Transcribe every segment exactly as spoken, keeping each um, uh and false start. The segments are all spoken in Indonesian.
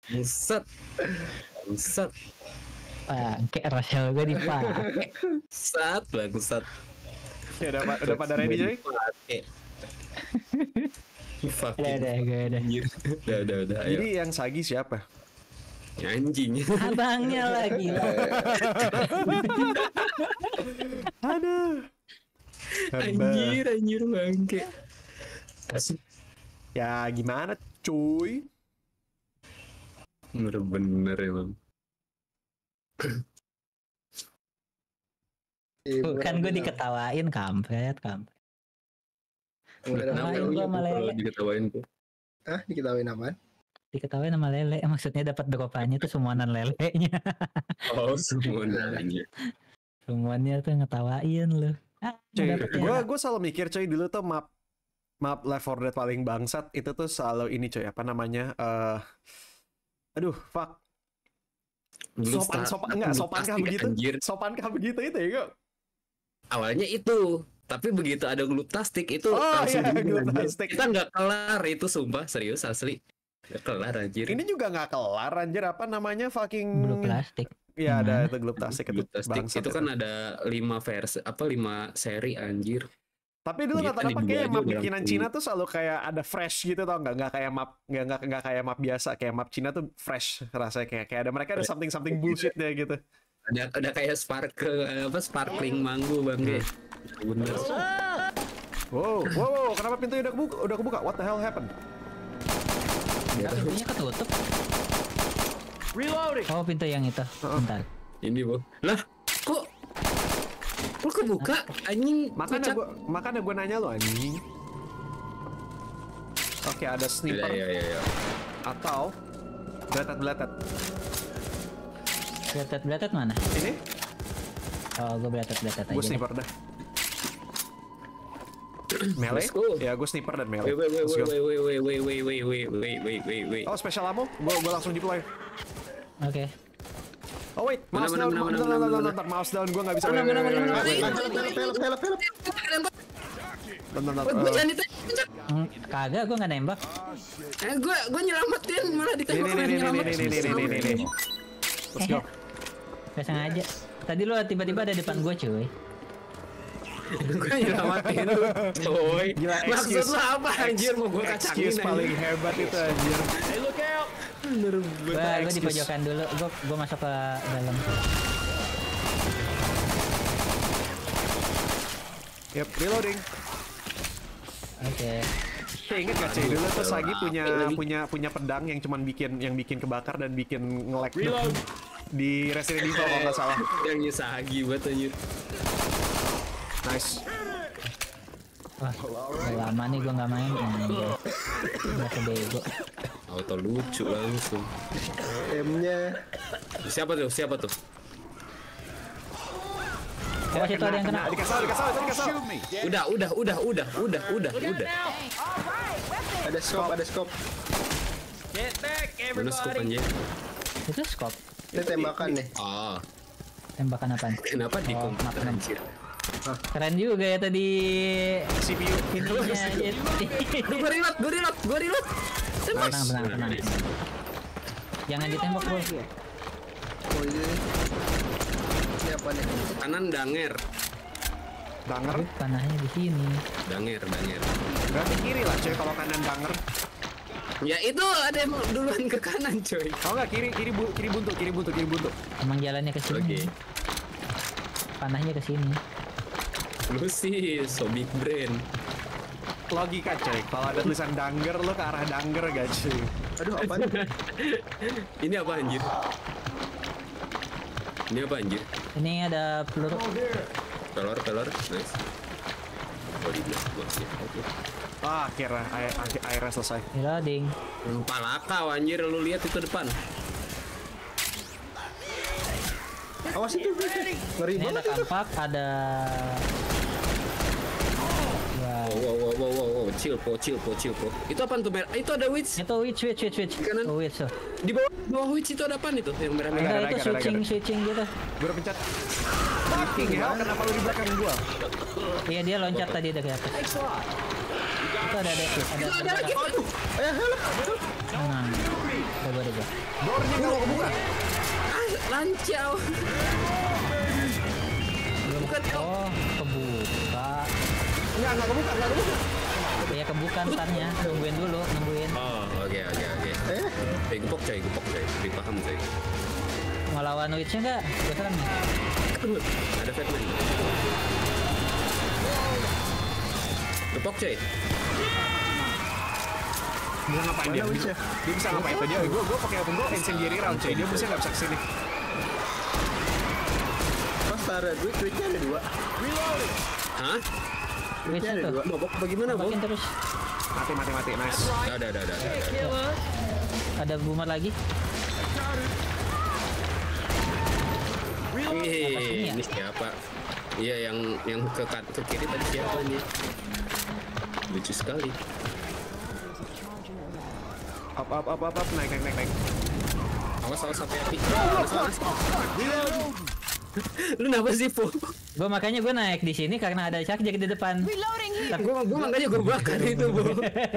Buset. Buset. Pakai Rachel gue dipakai. Sat, bangsat. Ya udah, udah pada ready Joy? Udah, udah, gue udah. Udah, udah, udah. Ayo. Jadi yang Sagi siapa? Anjing. Abangnya lagi. Aduh. Anjir, anjir bangke. Kasih. Ya gimana cuy? Bener-bener emang. Bukan gue diketawain kampret, kampret. Kenapa gue sama Lele? Diketawain tuh? Hah, diketawain apaan? Diketawain sama Lele, maksudnya dapat dropannya tuh semuanan lelenya. Oh, semuanya. Semuanya tuh ngetawain lu. Ah, Cuy, gue gue selalu mikir cuy dulu tuh map map Left four Dead paling bangsat itu tuh selalu ini cuy apa namanya? Uh, aduh, fuck. Sopan sopan enggak sopankah begitu? Sopankah begitu itu ya kok? Awalnya itu, tapi begitu ada gluptastik itu oh, langsung iya, gluptastik. Kita nggak kelar itu sumpah serius asli. Nggak kelar anjir. Ini juga nggak kelar anjir apa namanya fucking gluptastik. Iya, ada itu gluptastik itu. Gluptastik itu kan itu. Ada lima versi apa lima seri anjir. Tapi dulu rata-rata pakai map bikinan Cina tuh selalu kayak ada fresh gitu tau nggak? Nggak kayak map nggak nggak nggak kayak map biasa, kayak map Cina tuh fresh rasanya kayak kayak ada mereka ada something something bullshit deh gitu. Ada ada kayak sparkle apa sparkling mango bang deh. Bener. Wow, wow, wow, kenapa pintunya udah kebuka? Udah kebuka? What the hell happened? Ya, pintunya ketutup. Reloading. Oh, pintu yang itu. Bentar. Ini bu. Lah, kok kok kebuka? Anjing. Makanya gua makanya gua nanya lo anjing. Oke, ada sniper. Iya, iya, iya. Atau beletet-beletet. Beletet-beletet mana? Ini? Oh, gue beletet-beletet aja. Gue sniper dah. Melee? Ya, gue sniper dan melee. Wait, wait, wait, wait, wait, wait, wait, wait, wait, wait, wait, wait, wait, wait. Oh, special ammo? Gue gue langsung deploy. Oke. Oh wait, mouse down, mouse down, gue nggak bisa. Pelep, pelep, pelep, pelep. Bentar, bentar. Gue jangan ditembak. Kagak, gue nggak nembak. Eh, gue gue nyelamatin malah ditembak. Ini, ini, ini, ini, ini, ini, ini, ini. Let's go. Gak sengaja. Tadi lo tiba-tiba ada depan gue cuy. Gue nyelamatin lu. Coy. Gila, maksud lo apa anjir mau gue kacangin. Excuse paling hebat itu anjir. Hey look out. Gue gue di pojokan dulu. Gue gue masuk ke dalam. Yep, reloading. Oke. Okay. Hey, inget gak cuy dulu tuh Sagi punya punya punya pedang yang cuman bikin yang bikin kebakar dan bikin nge-lag di Resident Evil kalau nggak salah. Yang Sagi buat anjir. Nice. Wah, udah lama nih gue nggak main. Udah kebego. Auto lucu langsung. M-nya. Siapa tuh? Siapa tuh? Oh, situ ada yang kena. Dikasal, dikasal, dikasal. Udah, udah, udah, udah, udah, udah, udah. Ada scope, ada scope. Mana scope anjir? Itu scope. Ini tembakan nih. Ah. Tembakan apaan? Kenapa di Oh, komputer makanan. anjir? Keren juga ya tadi C P U. pintunya. Gue reload, gue reload, gue reload. Tenang, tenang, tenang. Jangan ditembak bro. Oh ini. Ini apa nih? Kanan danger. Danger. Panahnya di sini. Danger, danger. Berarti kiri lah cuy kalau kanan danger. Ya itu ada yang duluan ke kanan coy. Oh enggak, kiri kiri bu, kiri buntu, kiri buntu, kiri buntu. Emang jalannya ke sini. Oke. Panahnya ke sini. Lu sih so big brain. Logika coy, kalau ada tulisan danger lo ke arah danger gak cuy? Aduh, apa nih? Ini apa anjir? Ini apa anjir? Ini ada peluru. Pelor, pelor, nice. Oh di belakang, oke. Ah, akhirnya air, airnya selesai. Reloading. Palaka anjir, lu lihat itu depan. Awas itu, ngeri Ini ada banget itu. kampak, ada. Wah. Wow, wow, wow, wow, wow, chill po, chill po, chill po. Itu apaan tuh merah? Itu ada witch. Itu witch, witch, witch, witch. Kanan. Oh, witch tuh. Di bawah, di bawah witch itu ada apaan itu? Yang merah-merah. Enggak, ada, itu ada, switching, ada. switching gitu. Gue udah pencet. Fucking hell, kenapa lu di belakang gua? Iya, dia loncat tadi dari atas. Itu ada, ada, ada. Itu ada lagi. Aduh. Eh, help. Nah, Coba deh gua. Doornya nggak mau kebuka. Ah, lancau. Bukan, Oh, kebuka. Nggak nggak kebuka nggak kebuka. Ya kebuka ntarnya. Nungguin dulu, nungguin. Oh, oke oke oke. Eh, Eh, gepok coy, gepok coy. Lebih paham coy. Mau lawan Witch-nya nggak? Gue serang nih. Ada Fatman. Gepok coy. Dia ngapain dia? Mana Witch-nya? Dia bisa ngapain tuh dia? Gue gue pakai gue incendiary round coy. Dia bisa nggak bisa kesini. pas taruh duit, duitnya ada dua. Hah? Witch-nya ada tuh. dua. Bobok bagaimana, Bok? Makin terus. Mati mati mati nice. Ada ada ada ada. ada. Ada boomer lagi. Wih, ini siapa? Iya yang yang ke kan- ke kiri tadi siapa nih? Lucu sekali. Up up up up up naik naik naik naik. Awas awas sampai api. Awas awas. Lu kenapa sih, Po? Gue makanya gue naik di sini karena ada Chuck Jack di depan. Gue gue makanya gue bakar itu, Bu.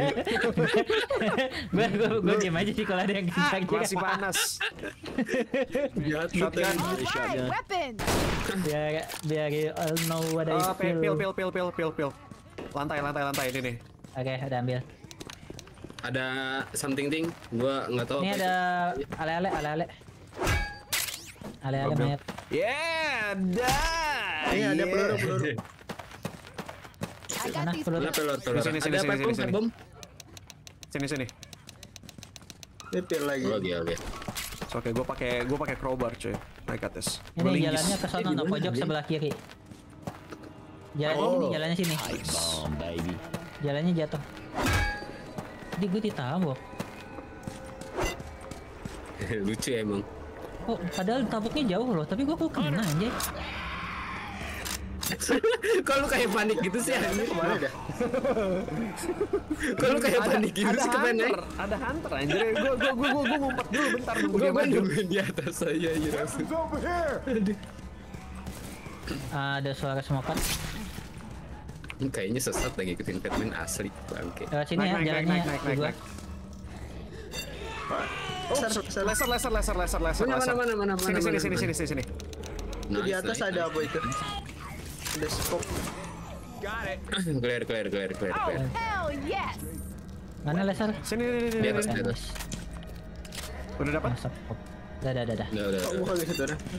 Gue gue gue diam aja sih kalau ada yang Chuck Jack. Masih panas. Shotgun. Alright, weapon. Biar biar you all know what I Ah, pil feel. pil pil pil pil pil. Lantai lantai lantai ini nih. Oke, udah ambil. Ada something thing. Gua nggak tahu. Ini apa ada ale-ale ale-ale. Ale-ale Ambil. mayat. Yeah, dah. Ini ada peluru peluru. I got Mana these. peluru? Mana pelor pelor? Sini, sini, Ada sini, pipe sini, bomb, sini. pipe bomb. Sini sini. Ini pil lagi. Oke oke. So, Oke, gue pakai gue pakai crowbar cuy. Naik ke atas. Ini Gua linggis. jalannya ke sono, no, pojok sebelah kiri. Jalannya Oh. sini, jalannya sini. Jalannya jatuh. Jadi gue ditabok. Lucu emang. Oh, padahal taboknya jauh loh, tapi gue kok kena anjay. Kok lu kayak panik gitu sih anjir? Kemana dah? Kok lu kayak panik gitu ada sih kepen naik? hunter, ada hunter anjir. Gue gue gue gue gue ngumpet dulu bentar nunggu Gue dia gue maju. nungguin di atas saya aja langsung. Ada suara smoker. Kayaknya sesat lagi ikutin Batman asli bangke. Lewat sini Naik ya, naik naik jalannya naik naik naik. dua. naik. Besar, besar. Laser laser laser laser laser Mana, laser. mana, mana, mana, Sini sini mana, sini mana. sini sini sini. Itu di atas ada apa itu? Ada scope. Clear clear clear clear Oh, clear. hell yes. Mana laser? Sini sini sini. Di atas sini. di atas. Udah dapat? Masuk. Udah, udah, udah, udah. Udah udah. Oh, bukan di situ dah.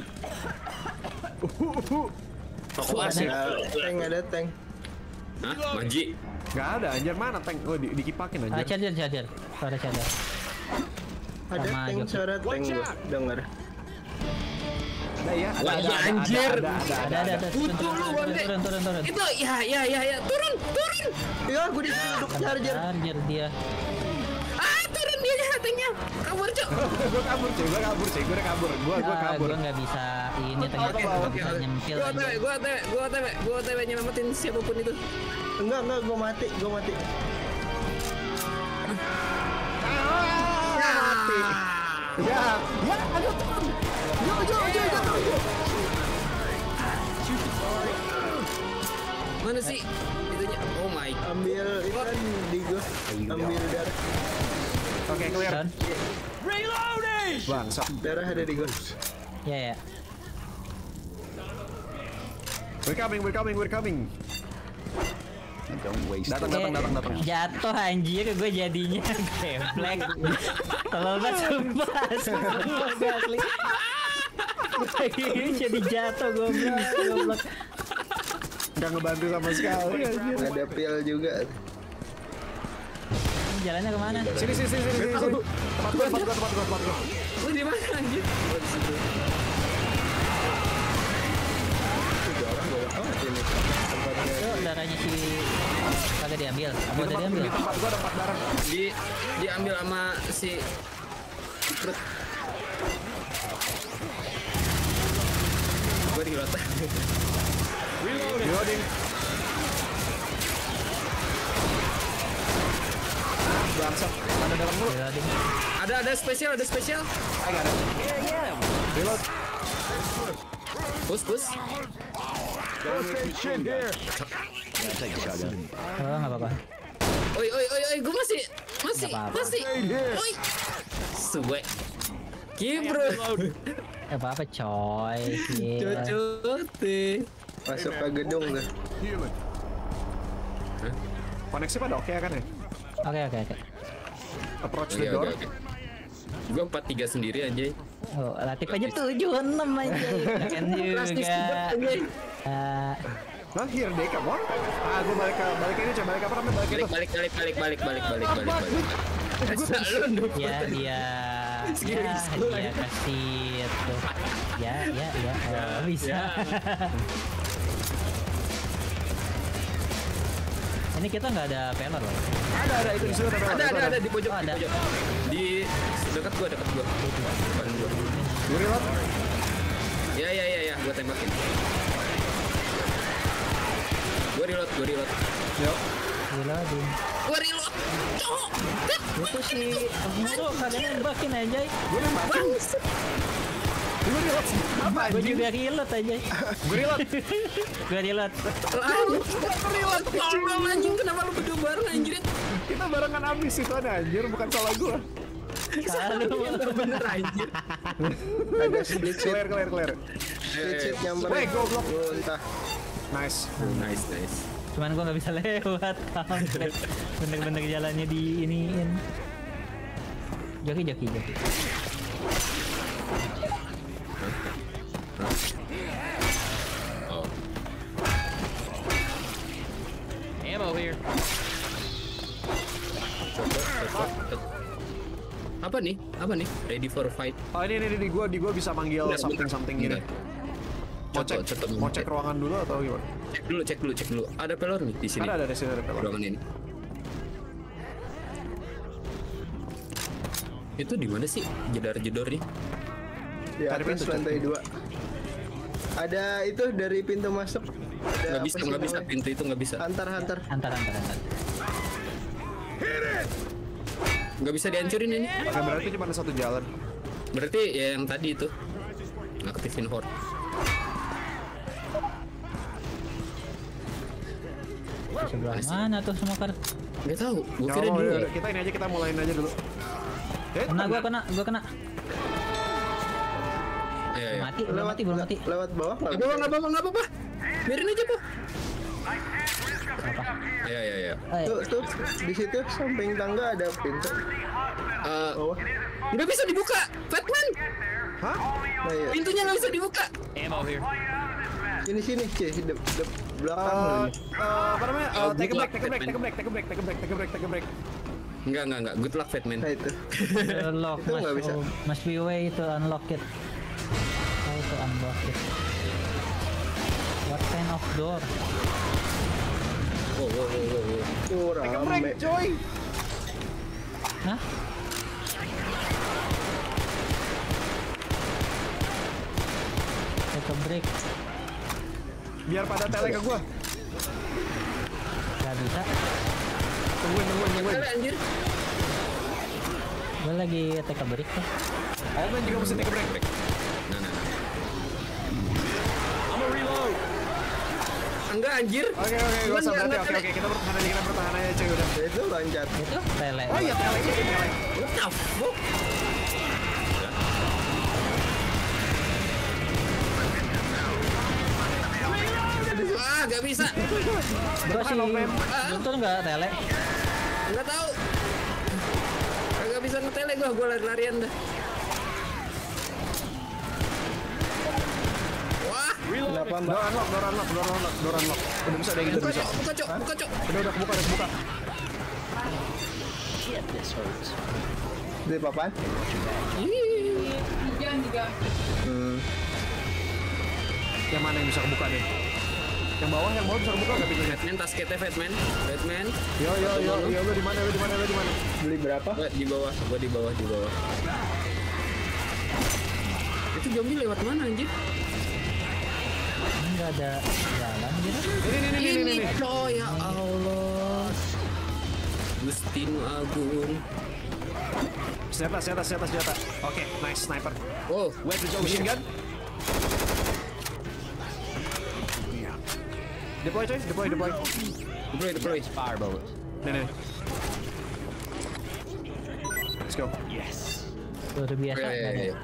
Aku asli. Ada tank, ada tank. Hah? Maji. Gak ada anjir mana tank? Oh di, dikipakin Ah, anjir. charger, charger. Suara charger. Ada Sama tank, Joki. suara tank gua dengar. Ada ya. Ada Wah, ada iya, ada, anjir. Ada ada Ada, ada, ada. Turun, Butuh lu turun, bangke. turun, turun, turun. Itu ya ya ya ya turun turun. Ya, gua duduk charger. Charger dia. Ah turun dia tanknya. Kabur cok. Gue kabur cuy, gue kabur cuy, gue udah kabur, gue gue Ah, kabur. gue nggak bisa ini ternyata Oke, nggak oke, bisa oke. nyempil Gua aja. otw, gua otw, gua otw, gua otw nyelamatin siapapun itu. Enggak, enggak, gua mati, gua mati. Mati. Ya, ya ada teman. Yo yo yo yo yo. Mana sih itunya? Oh my. Ambil itu kan di gua. Ambil darah. Oke clear. Down. Bangsat. Darah ada di gua. Ya, ya. We're coming, we're coming, we're coming. Datang datang datang datang. Jatuh anjir gue jadinya geblek. Tolol banget sumpah. Sumpah gue asli. Jadi jatuh goblok, goblok. Gak ngebantu sama sekali anjir. Ada pil juga. Jalannya kemana? Sini sini sini sini sini. Tempat gua, tempat gua, tempat gua, tempat gua. Lu di mana anjir? Gua di situ. Itu darahnya si kagak diambil. Apa Di udah tempat, diambil? di tempat gua ada empat darah. Di diambil sama si Krut. Gua di rota. Reloading. Bangsat, ada dalam mulu. Reloading. Ada ada spesial, ada spesial. Ayo ada. Reload. Push push. Oh nggak apa-apa. Oi oi oi oi, gua masih masih Nggak apa-apa. masih. Oi. suwe. Kibro. Eh apa-apa coy. Gila. Cocote. Masuk ke gedung tuh. Koneksi pada oke kan ya? Oke oke oke. Approach Oke the door. oke oke. Gua empat tiga sendiri anjay. Oh, Latif aja tujuh enam aja. Kan juga. Ah, Nah, here they come on. Ah, gue balik ke balik ini coba balik apa namanya balik itu. Balik balik balik balik balik balik balik balik. Lu nduk. ya dia ya dia kasih itu. Ya ya ya oh, bisa. Ini kita nggak ada peler loh. Ada ada itu di situ ada. Ada ada ada di pojok Oh, di ada. pojok. Di dekat gua dekat gua. Depan gua. Gue reload. Ya ya ya ya, gua tembakin. Gua reload, gua reload. Yuk. Gila din. Gua reload. Cok. Itu sih Muro kalian nembakin aja. Gue nembakin. Gue reload. Apa Gue anjing? juga reload aja. Gue reload. Gue reload. Lalu reload. Tolong anjing, kenapa lu berdua bareng anjir? Kita barengan abis itu ada anjir, bukan salah gue. Selalu Bener anjir. Ada split sheet, Clear clear clear. split sheet nyamper. Weh, goblok. Entah. Nice. Nice nice. cuman gue nggak bisa lewat kampret. Bener-bener jalannya di iniin. Joki joki joki. Oh. Ammo here. Apa nih? Apa nih? Ready for fight. Oh ini ini di gue di gue bisa manggil Bentar, something bentar. something gini. Bentar. Mau cek Coba, coba, mau coba. cek ruangan dulu atau gimana? Cek dulu, cek dulu, cek dulu. Ada pelor nih di sini. Ada ada di sini ada pelor. Ruangan ini. Itu di mana sih jedar-jedornya? Di Ada atas pintu, lantai dua. Ada itu dari pintu masuk. Ada Nggak apa bisa, sih nggak bisa. namanya? Pintu itu nggak bisa. Antar antar. Antar antar antar. Nggak bisa dihancurin ini. Oke, berarti cuma ada satu jalan. Berarti ya yang tadi itu. Aktifin horde. Sebelah mana tuh semua kar? Nggak tahu. Gua Ya kira Allah, dulu. ya udah, kita ini aja kita mulain aja dulu. Eh, Kena gua kena gua kena. Iya, iya. Mati belum mati belum mati. Lewat bawah nggak Nggak bisa. apa-apa, nggak apa-apa, nggak apa-apa. Biarin aja, Po. Apa? Iya, iya, iya. Eh, Tuh tuh di situ samping tangga ada pintu. Eh, Bawah. nggak bisa dibuka. Batman. Hah? Nah, iya. Pintunya nggak bisa dibuka. Sini sini sih di, di belakang Eh, lu. eh, apa namanya? Eh, Oh, take a good break, luck, take a break, Batman. take a break, take a break, take a break, take a break, take a break. Enggak, enggak, enggak. Good luck, Batman. Nah itu. the lock Itu nggak must, bisa. oh, must be way to unlock it. How to unlock it? What kind of door? Wow, wow, wow, wow, wow. Tuh Take a rame. break, coy. Hah? Take a break. Biar pada tele ke gua. Gak bisa. Tungguin, tungguin, tungguin. Ada anjir. Gue lagi take a break tuh. Omen juga mesti take a break. Nah, nah, nah. Enggak anjir. Oke, oke, gua Cuman usah nggak- berarti. nggak Oke, tele. oke, kita bertahan aja, kita bertahan aja, coy, udah. Itu loncat. Itu tele. Oh iya, tele, iya, tele. What the fuck? Wah, gak bisa. Gue sih betul nggak tele. Enggak tahu. Gak bisa ngetele gua, gua lari-larian dah. Wah, Kenapa mbak? Door unlock, door unlock, door unlock, door unlock. Udah bisa ada yang gitu buka bisa. cok, buka cok, buka cok. Udah, udah kebuka, udah kebuka. Di papan? Hmm. Yang mana yang bisa kebuka deh? Yang bawah, yang bawah bisa kebuka nggak pintunya? Batman, tas kita Batman, Batman. Yo, yo, yo, yo, lu di mana, lu di mana, lu di mana? Beli berapa? Gua di bawah, gua di bawah, di bawah. Itu zombie lewat mana anjir? Nggak ada jalan gitu. Ini, ini, ini, ini, ini, ini. coy, ya Allah. Gustino Agung. Senjata, senjata, senjata, senjata. Oke, nice, sniper. Oh, Where's the machine gun? Deploy, coy, deploy, deploy. deploy, deploy. Nih, nih. Let's go. Luar biasa. Iya, iya, nggak ada. iya.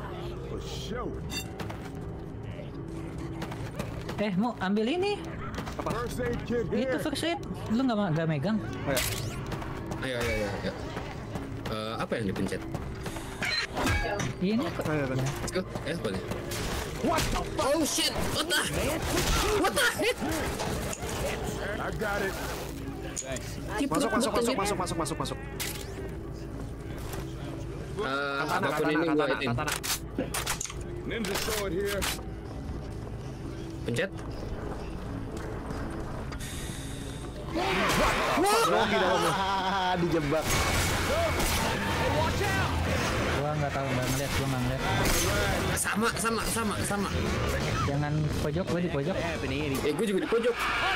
Eh, mau ambil ini. Itu first aid. Lu nggak ma- nggak megang? Oh, ya. Ayo, ayo, ayo. ayo. Eh, apa yang dipencet? Ini. Ayo, ayo. Let's go. Eh, boleh. What the fuck? Oh shit! What the? What the heck? I got it. Masuk, masuk, masuk, masuk, masuk, masuk, masuk. Eh, Katana, apapun katana, ini gua katana, ini. katana. Ninja sword here. Pencet. Ah, dijebak. Gua nggak tahu, nggak ngeliat, gua nggak ngeliat. Sama, sama, sama, sama. Jangan pojok, gua di pojok. Eh, gue juga di pojok.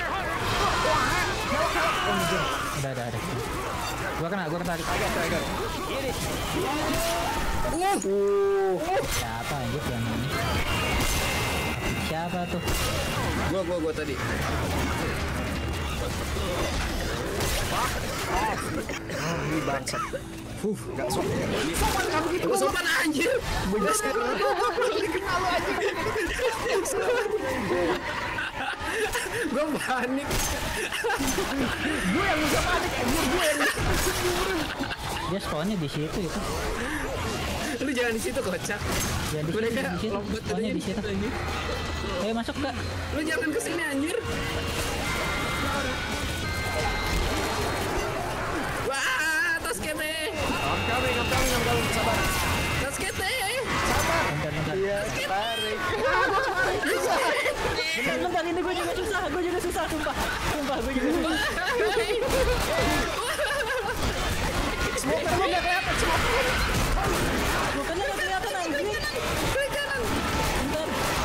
Udah, udah, ada. Gua kena, gua kena. Uh, Siapa anjir yang ini? Siapa tuh? gua, gua, gua tadi. Ini bangsat. Huh, gak sopan. Sopan kamu gitu. Gua sopan anjir. Gua sekarang. Gua panik. Gue yang bisa panik, anjir gue yang. Dia spawnnya di situ itu. Lu jangan di situ kocak. Jangan di situ, Mereka di situ. lompat Spawnnya aja di situ. anjir. Ayo masuk kak. Lu jangan kesini anjir. Wah, tas kete. I'm coming, I'm coming, I'm coming, sabar. Tas kete. Bentar, bentar. Iya, tarik. Bentar, bentar, ini gue juga susah, gue juga susah, sumpah. Sumpah, gue juga susah. Smoker lu gak kelihatan, smoker. Bukannya gak kelihatan anjing. Bentar.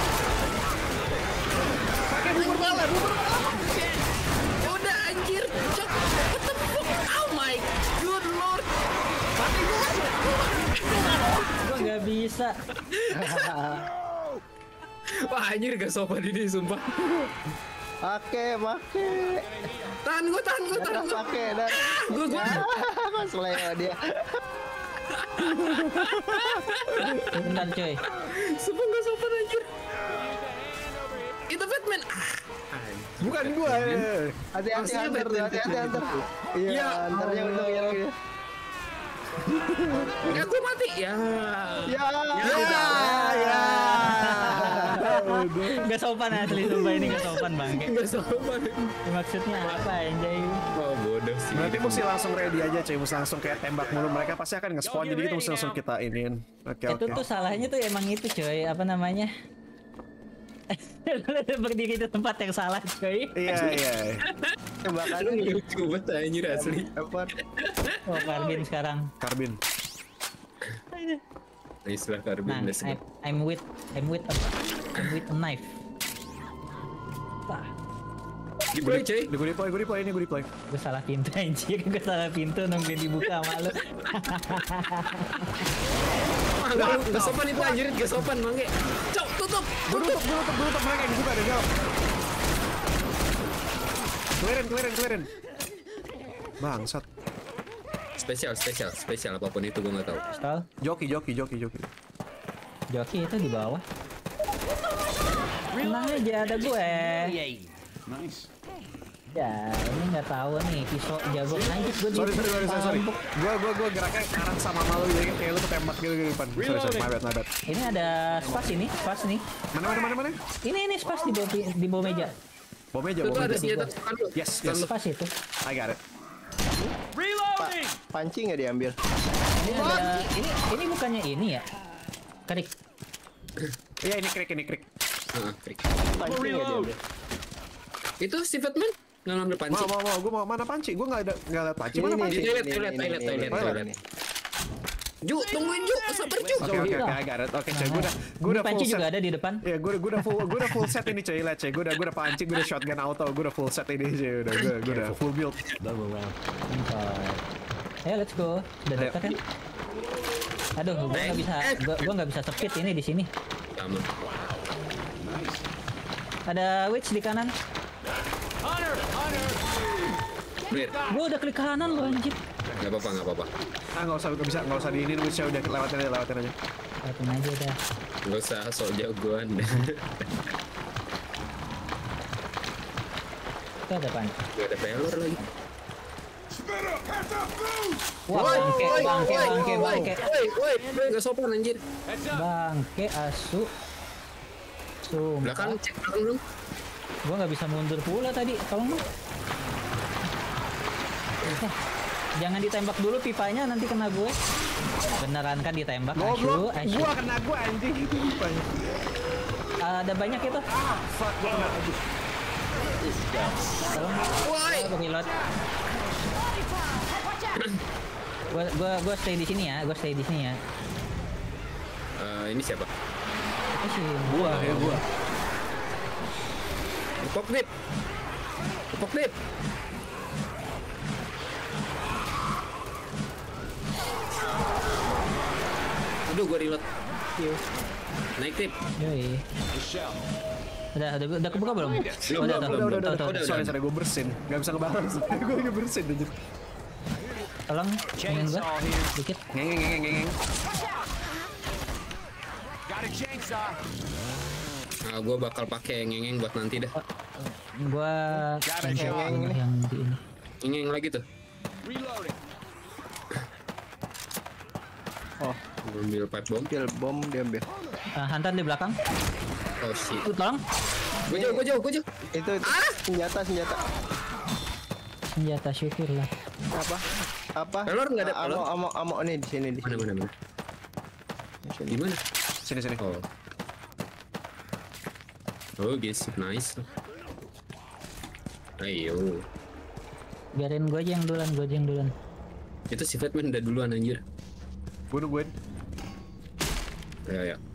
Pakai bubur bala, bubur bala. Udah anjir. Cok. What the fuck? Oh my good lord. Gue gak bisa. Wah anjir gak sopan ini sumpah. Pakai, pakai. Tahan gua, tahan gua, tahan Darah gua. pakai, darah. Gua, gua. Mas Leo dia. Bentar coy. Sumpah gak sopan anjir. Itu Batman. Ah. Bukan gua. eh. Hati-hati Maksudnya hunter tuh, Batman, hati-hati hunter. Ya, Iya, hunternya untung ya. gitu. Ya gua mati. Ya. Ya, Ya, ya. Gak sopan asli, sumpah ini gak sopan bangke. Gak sopan. Maksudnya apa anjay? Oh bodoh sih. Berarti mesti langsung ready aja cuy, mesti langsung kayak tembak mulu. Mereka pasti akan nge-spawn, jadi kita mesti langsung kita iniin. Oke, Itu oke. tuh salahnya tuh emang itu coy, apa namanya? Berdiri di tempat yang salah coy. Iya, iya. tembakannya Lu lucu banget anjir asli. apa? Oh Karbin sekarang. Karbin. Nice lah Nah, Karbin. Let's I'm, go. I'm with I'm with a, I'm with a knife. Wah, Deploy cuy. Gue deploy, gue deploy, ini gue deploy. gue salah pintu anjir, gue salah pintu nungguin dibuka sama lu. Ah, gak, gak sopan itu anjir. Gak sopan mangge. Cok tutup. Gue tutup, gue tutup, gue tutup mereka yang dibuka deh, jawab. Clearin, clearin, clearin. Bangsat. Spesial, spesial, spesial apapun itu gue nggak tahu. Stall, Joki, joki, joki, joki. joki itu di bawah. Tenang aja, ada gue. Nice. Ya, ini nggak tahu nih, pisau jago anjir gue di Sorry, sorry, sorry, sorry, sorry. tampuk. Gue, gue, gue geraknya sekarang sama malu jadi kayak lu ketembak gitu di depan. Sorry, sorry, my bad, my bad. Ini ada spas ini, spas nih. Mana, mana, mana, mana? Ini ini spas di bawah di bawah meja. Bom meja, Itu bom ada meja. senjata tekan lu. Yes, yes. Spas itu. I got it. Pak, panci nggak diambil? Ini ada ini ini bukannya ini ya? Kerik. Iya, ini krik, ini krik. Ah, krik. Panci nggak diambil? Itu si Batman nggak ngambil panci. Mau, mau, mau. Gue mau mana panci? Gue nggak ada, nggak ada panci. Mana Ini, panci? Di ini, toilet, ini, toilet, ini, toilet, ini, toilet, ini, toilet. ini. Ju, tungguin Ju, sabar Ju. Oke, oke, oke, I got it. Oke, coy, gue udah, gue Ini udah panci full juga set. ada di depan. Iya, gue udah, gue udah full, gue udah full set ini coy, lihat coy. Gue udah, gue udah panci, gue udah shotgun auto, gue udah full set ini coy. Udah, gue, gue udah full build. Bentar. Ayo let's go. Udah Ayo. dekat kan? Aduh, gua nggak bisa, gua, gua nggak bisa speed ini di sini. Sama. Ada witch di kanan. Clear. Gua udah klik kanan loh anjir. Nggak apa-apa, nggak apa-apa. Ah nggak usah nggak bisa nggak usah diinin Witch udah lewatin aja lewatin aja. Lewatin aja dah. Gak usah sok jagoan. Itu ada apaan? Gak ada pelor lagi. Wah, bangke, bangke, bangke, bangke. Woi, woi, woi, gak sopan anjir. Bangke asu. Sumpah. Belakang, cek belakang dong. Gua nggak bisa mundur pula tadi. Tolong dong. Eh, jangan ditembak dulu pipanya, nanti kena gue. Beneran kan ditembak? Asu, Goblok, asu. gua kena gua anjing itu rupanya. Ada banyak itu. Fuck, gua kena aja. Tolong. Woi. Gua reload. Gua gua gua stay di sini ya, gua stay di sini ya. Eh, ini siapa? Apa sih? Gua kayak gua. Pop dip. Pop dip. Aduh, gua reload. Naik tip. Yoi. Udah, udah, udah kebuka belum? Belum, Udah, belum, udah, Udah belum, udah udah. udah, udah, Sorry udah. sorry gua bersin. Gak bisa ngebalas. Gua lagi bersin anjir. Tolong, ingin gua dikit. Ngeng ngeng ngeng ngeng. Nah, gua bakal pakai ngengeng buat nanti dah. Gua ngeng ini. yang di ini. Ngengeng lagi tuh. Oh, Ambil pipe bomb. kill bom diambil. Uh, Hunter di belakang. Oh shit. Uh, tolong. Gua jauh, gua jauh, gua jauh. Itu, itu. senjata senjata. Senjata syukur lah. Apa? Apa? Pelor nggak ada Ah, pelor? Amo amo amo nih di sini di Mana, sini. mana, mana? Di sini. Di mana? Sini sini. Oh. Oh, guys, nice. Ayo. Biarin gua aja yang duluan, gua aja yang duluan. Itu si Fatman udah duluan anjir. Gua nungguin. Ya, ya.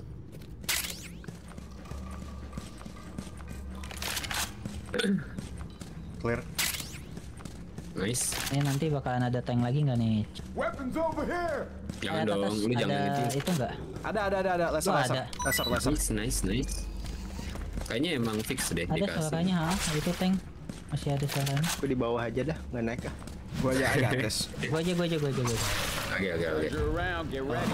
Clear. Nice. Ini nanti bakalan ada tank lagi nggak nih? Weapons over here. Jangan Eh, dong, atas lu jangan ada gitu. itu nggak? Ada ada ada ada laser Oh, laser. ada. Laser laser. Nice, nice, nice. Kayaknya emang fix deh Ada dikasih. suaranya, ha? Itu tank masih ada suaranya. Aku di bawah aja dah, nggak naik ah. Gua aja aja atas. Gua aja, gua aja, gua aja, gua aja. Oke, oke, oke. You're around. Get ready.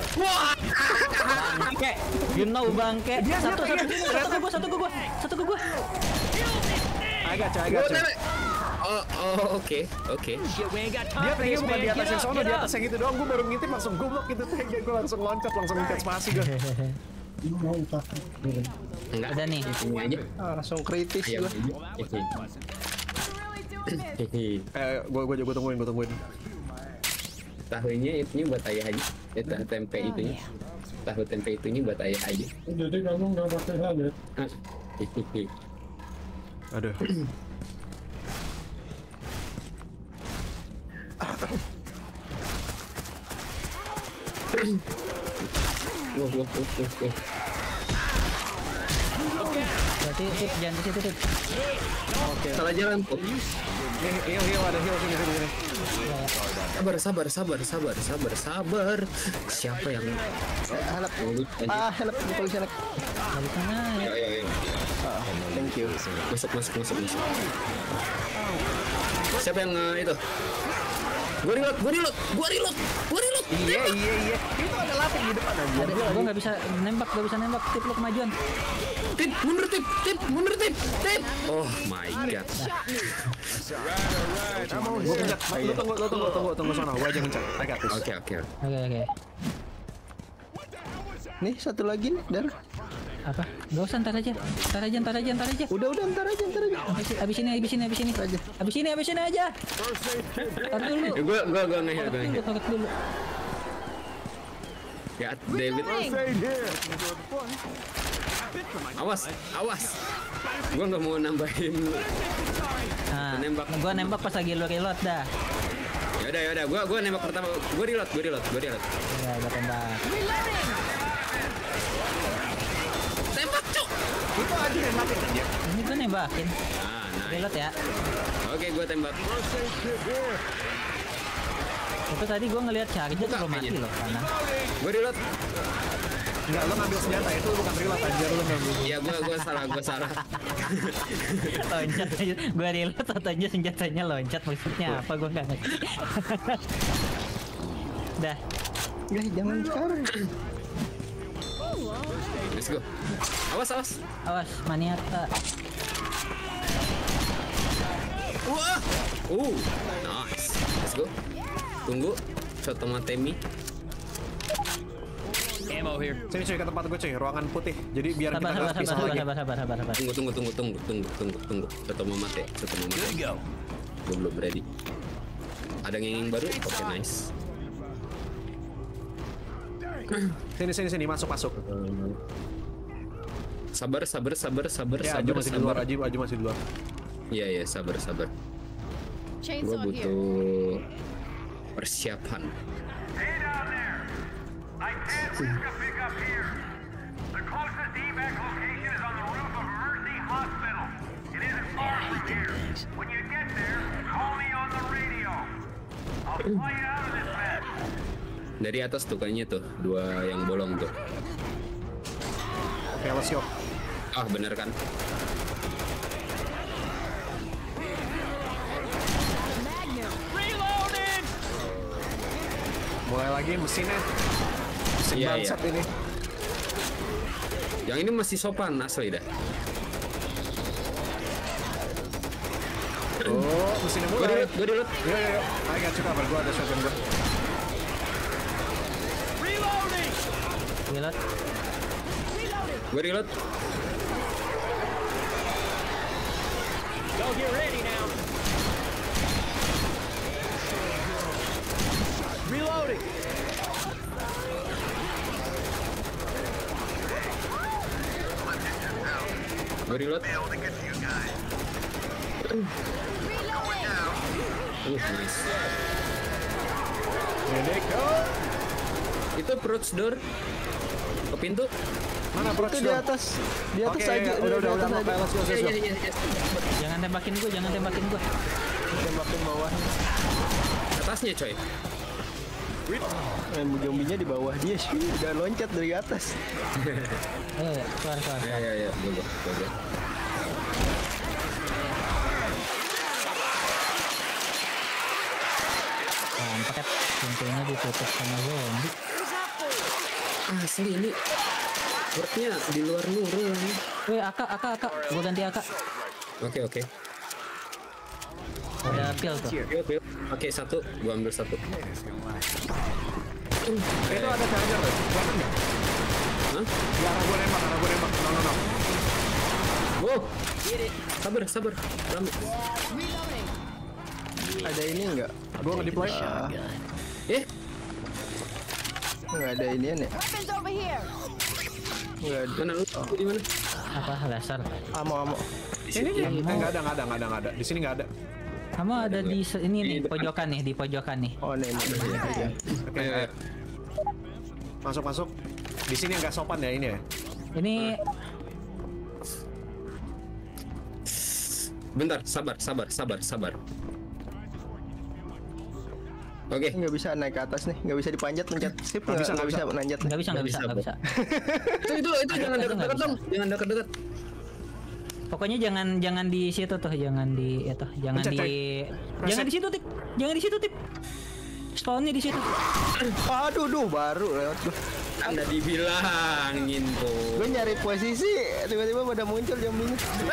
Bangke, you know bangke. Satu, satu, satu ke gua, satu ke gua, satu ke gua. Agak cah agak cah. Oh, oh, oke, oke. Dia tanknya bukan di atas yang sono, di atas yang itu doang. Gue baru ngintip langsung goblok gitu tanknya. Gue langsung loncat, langsung loncat spasi gue. Enggak. Ada nih. Ini aja. Ah, langsung kritis Ayam gua. aja. Hehe. Hehe. Eh, gue gue gue tungguin, gue tungguin. Tahunya itunya buat ayah aja. Ya, tahu tempe itunya. Tahu tempe itunya buat ayah aja. Jadi kamu nggak pakai helmet? Ah, hehehe. Aduh. Wah, wah, wah, wah, wah. Berarti tip jangan di situ tip. Salah jalan. Oh. Heal, heal, heal, ada heal sini, sini, sini. Sabar, sabar, sabar, sabar, sabar, sabar. Siapa yang Eh, help. mulut aja? Ah, help di polisi help. Dari sana ya. Ya, ya, ya. Ah, thank you. Masuk, masuk, masuk, masuk. Siapa yang eh, itu? Gua reload, gua reload, gua reload, gua reload. Iya, iya, iya. Itu ada lapis di depan aja. Ada, gua nggak bisa nembak, nggak bisa nembak. Tip lu kemajuan. Tip, mundur tip, tip, mundur tip, tip. Oh my god. Gue pencet. Lu tunggu, lu tunggu, tunggu, tunggu sono. Gue aja pencet. I got this. Oke, oke. Oke, oke. Nih satu lagi nih, Dar. Apa? Gak usah, ntar aja. Ntar aja, ntar aja, ntar aja. Udah udah ntar aja ntar aja. Abis, abis ini, abis ini, abis ini aja. Abis ini, abis ini aja. Ntar dulu. Ya, gua, gua, gua ngeheal, gua Dulu, ngeheal. korek dulu. Ya, David. First aid here. Awas, awas. Gua nggak mau nambahin. Nah, Nembak. gua nembak pas lagi lu reload dah. Yaudah, yaudah. Gua, gua nembak pertama. Gua reload, gua reload, gua reload. Ya, gua tembak. Tembak, cuk. Itu aja yang mati aja. Ini gua nembakin. Ah, nice. Reload ya. Oke, gua tembak. Itu tadi gua ngelihat charger Buka belum mati kayaknya. loh karena. Gua reload. Enggak, lu ngambil senjata itu bukan reload aja lu ngambil. Iya, gua, gua salah, gua salah. Loncat aja. Gua reload atau aja senjatanya loncat maksudnya apa gua nggak ngerti. Dah. Gak, jangan sekarang. Let's go. Awas, awas. Awas, maniata. Wah. Uh, nice. Let's go. Tunggu. Shot Temi. Sini cuy ke tempat gue cuy, ruangan putih. Jadi biar Sabar, kita sabar, nggak sabar, pisah sabar, lagi. sabar, sabar, sabar, sabar. Tunggu, tunggu, tunggu, tunggu, tunggu, tunggu, tunggu. Shot mate, shot mate. Gue belum ready. Ada ngenging baru? Oke, nice. Sini sini sini masuk masuk. Sabar, sabar, sabar, sabar, Ya, Aju sabar, masih di luar, sabar. Aju, Aju masih di luar. Iya, iya, sabar, sabar. Gue Chainsaw here. butuh persiapan. Hey down there! I can't risk a pickup here. The closest evac location is on the roof of Mercy Hospital. It isn't far from here. When you get there, call me on the radio. I'll fly you out of this mess. Dari atas tuh kayaknya tuh, dua yang bolong tuh. Oke, let's go. Ah, bener kan? Magnum. Mulai lagi mesinnya. Mesin Iya, bangsat iya. ini. Yang ini masih sopan asli dah. Oh, mesinnya Gue mulai. reload, gue reload. Yo yo yo. Ayo gak coba gue ada shotgun gue. Reload. Gue reload. Gue reload. Uh, nice. Medic. Itu approach door ke pintu. Mana approach Itu di door? atas, di atas Oke, aja. udah udah di udah. atas aja. Let's go, let's go. Jangan tembakin gua, jangan tembakin gua. Tembakin bawah. Atasnya coy. Eh, zombinya di bawah dia sih. Udah loncat dari atas. Ayo, ya, keluar, keluar. Ya ya ya, gue gue gue. Nah, paket pintunya ditutup sama zombie. Asli ini. Wordnya di luar nurul nih. Weh, Aka, Aka, Aka. Gua ganti Aka. Oke oke. Ada pil tuh. Pil pil. Oke satu, gue ambil satu. Itu ada charger tuh. Weapon nggak? Hah? Ya, arah gue nembak, arah gue nembak. No no no. Wow. Sabar sabar. Rame. Ada ini enggak? Gue nge-deploy. Eh, Enggak ada inian ya? Weapons over here. Enggak ada. mana lu? Di mana? Apa laser? Amo-amo. Ini nih. Eh, nggak ada, nggak ada, nggak ada, nggak ada. Di sini nggak ada. Kamu ada di se- ini nih, pojokan nih, di pojokan nih. Oh, ini ini. Oke, ayo. Masuk masuk. Di sini nggak sopan ya ini ya. Ini Bentar, sabar sabar sabar sabar. Oke. Nggak bisa naik ke atas nih, nggak bisa dipanjat, pencet skip nggak bisa, bisa, nggak bisa bisa. nanjat. nggak bisa, nggak bisa, nggak bisa. Itu itu itu jangan Itu nggak dekat-dekat bisa. dong. Jangan dekat-dekat. Pokoknya jangan jangan di situ tuh, jangan di itu, jangan Pencet, di coy. jangan di situ tip, jangan di situ tip. Spawnnya di situ. Aduh, duh, baru lewat gua. Anda dibilangin tuh. Gue nyari posisi, tiba-tiba pada muncul zombinya.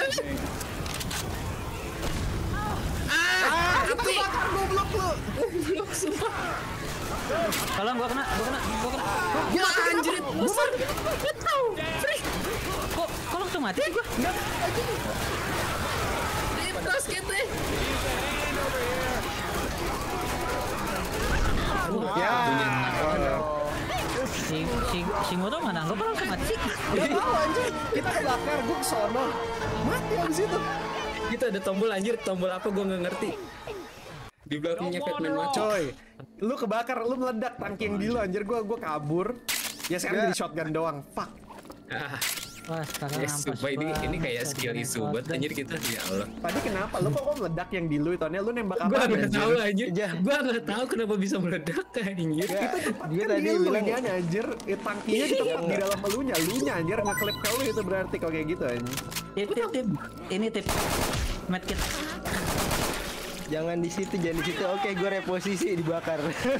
Ah, itu bakar goblok lu. Goblok sumpah. Tolong gua kena, gua kena, gua kena. Ya anjir, besar. Kok kok langsung mati sih gua? Enggak. Di tas kita. Ya. Si si si motor mana? Lo kok langsung mati sih? Udah tahu anjir. Kita kebakar, gue kesono. Mati abis itu. Kita ada tombol anjir, tombol apa gua nggak ngerti. Di belakangnya Batman maco. Coy, lu kebakar, lu meledak tangki yang di lu anjir. Gue gue kabur. Ya sekarang jadi shotgun doang. Fuck. Ah, Wah, sekarang ya ampas sumpah ini ini kayak banget, skill shotgun isu buat shotgun. anjir kita ya Allah. Tadi kenapa? Lu kok kok meledak yang di lu itu? Lu nembak apa? Gua nggak tahu anjir. Ya. Gua nggak tahu kenapa bisa meledak anjir. Ya, dia Kan tadi di lu bilang ini anjir. Eh, tangkinya di tempat di dalam elunya. Lunya anjir ngeklip ke lu itu berarti kalau kayak gitu anjir. Tip tip tip. Ini tip. Medkit. Jangan di situ, jangan di situ. Oke, gue reposisi dibakar.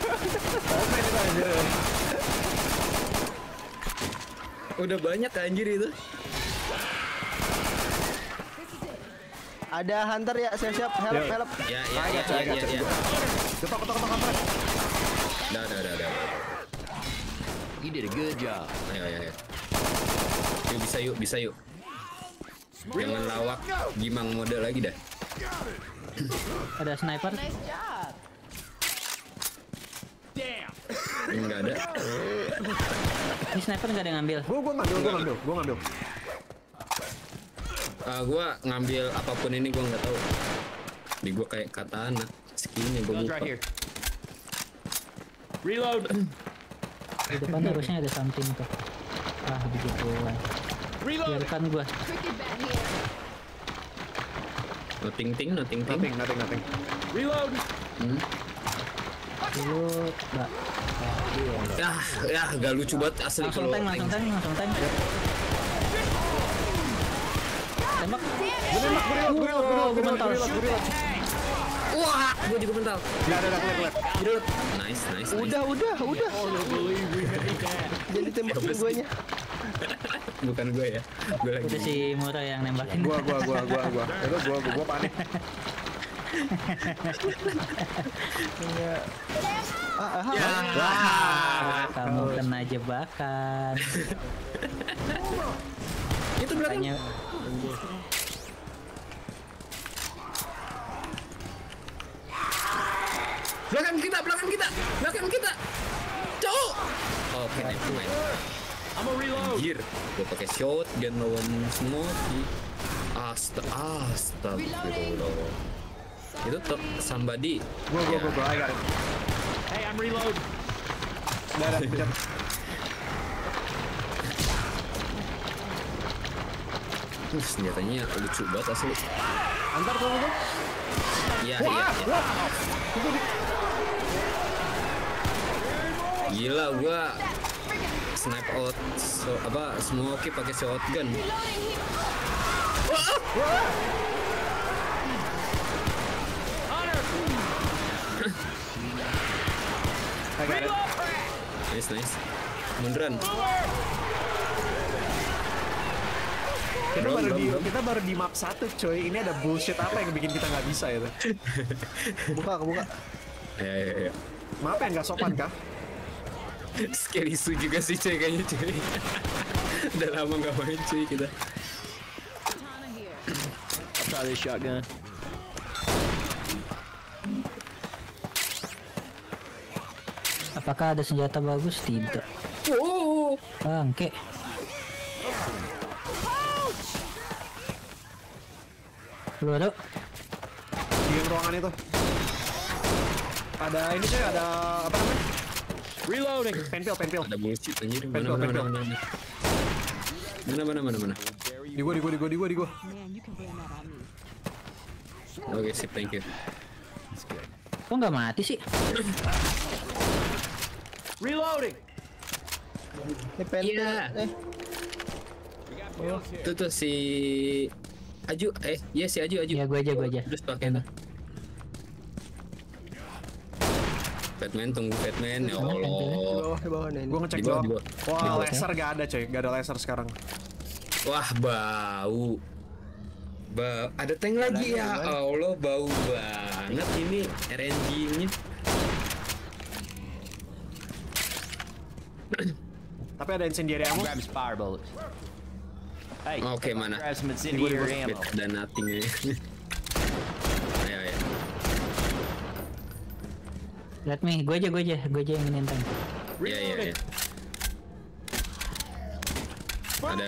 Udah banyak anjir itu. Ada hunter ya, siap-siap. Help, Ya. help. Ya ya ya ya ya. ya. Ketok ketok ketok ketok. Dah dah dah dah. You did a good job. Ayo ayo ayo. Yuk bisa yuk bisa yuk. Jangan lawak gimang mode lagi dah. Ada sniper. Nice job. Enggak ada. Ini sniper nggak ada yang ngambil. Gua gua ngambil, gua ngambil, gua ngambil. Ah gua ngambil apapun ini gua nggak tahu. Di gua kayak katana. Skinnya gua Guns lupa. right here. Reload. Di depan harusnya ada something tuh. Ah begituan. Reload. Biarkan gua. Cricket bat here. Nothing ting nothing ting. Nothing, nothing, nothing. Reload. Hmm. Dulu, mbak. Ya, ya gak lucu banget asli Langsung kalau tank, langsung tank, langsung tank. Tembak. Gua nembak, gua reload, gua reload, gua reload, Gua mental. gua reload, gua reload. Wah, gua juga mental. Enggak ada, clear, clear. Reload. Nice, nice, Udah, nice. udah, udah. Jadi tembakin gue nya. Bukan gue ya. Gue lagi. Itu si Mura yang nembakin. Gua gua gua gua gua. Itu gua gua, gua panik. Wah, kamu kena jebakan. Itu belakang. Tanya Belakang kita, belakang kita, belakang kita. Cowok. Oke, never mind. I'm a reload. Anjir, gue pakai shotgun lawan Smoky. Asta, astagfirullah. Itu tuh somebody. Gua gua Ya, gua gua, I got it. Hey, I'm reload. Udah ada, pencet. uh, senjatanya lucu banget asli. Antar tuh gua. Iya, iya, iya. Gila gua snipe out so, apa Smoky pakai shotgun. I got it. Nice, nice. Munduran. Kita Bro, baru bro, di bro. kita baru di map satu, coy. Ini ada bullshit apa yang bikin kita nggak bisa itu? Buka, buka. Ya, ya, ya. Maaf ya nggak sopan kah? Scary isu juga sih cuy kayaknya cuy. Udah lama nggak main cuy kita. Katana here. I'll try this shotgun. apakah ada senjata bagus? Tidak. Oh, Bangke. Lu ada? Di ruangan itu. Ada ini coy, ada apa namanya? Reloading. Penpil, penpil. ada bullshit anjir. Mana Penpil, mana mana penpil. mana. Mana mana mana mana. Di gua, di gua, di gua, di gua, di gua. Man, you can blame that on me. Oke, sip, thank you. Kok nggak mati sih? Reloading. Ini pentil. Iya. Eh, Itu tuh si Aju, eh, iya si Aju, Aju. Ya gua aja, gua aja. Terus pakai tuh. Batman, tunggu Batman, ya di Allah. bawah, di bawah nih. Gua ngecek Di bawah, bawah. di bawah. Wah, Di bawah, laser gak ada coy, gak ada laser sekarang. Wah, bau. Ba ada tank lagi ya. Allah, bau banget ini R N G-nya. Tapi ada incendiary ammo. Grab some fire bullets. Hey, Oke, mana? grab some incendiary ammo. Dan nothing-nya. Ayo, ayo. Lihat nih, gua aja, gua aja, gua aja yang nginin tank. Iya, iya, iya. Ada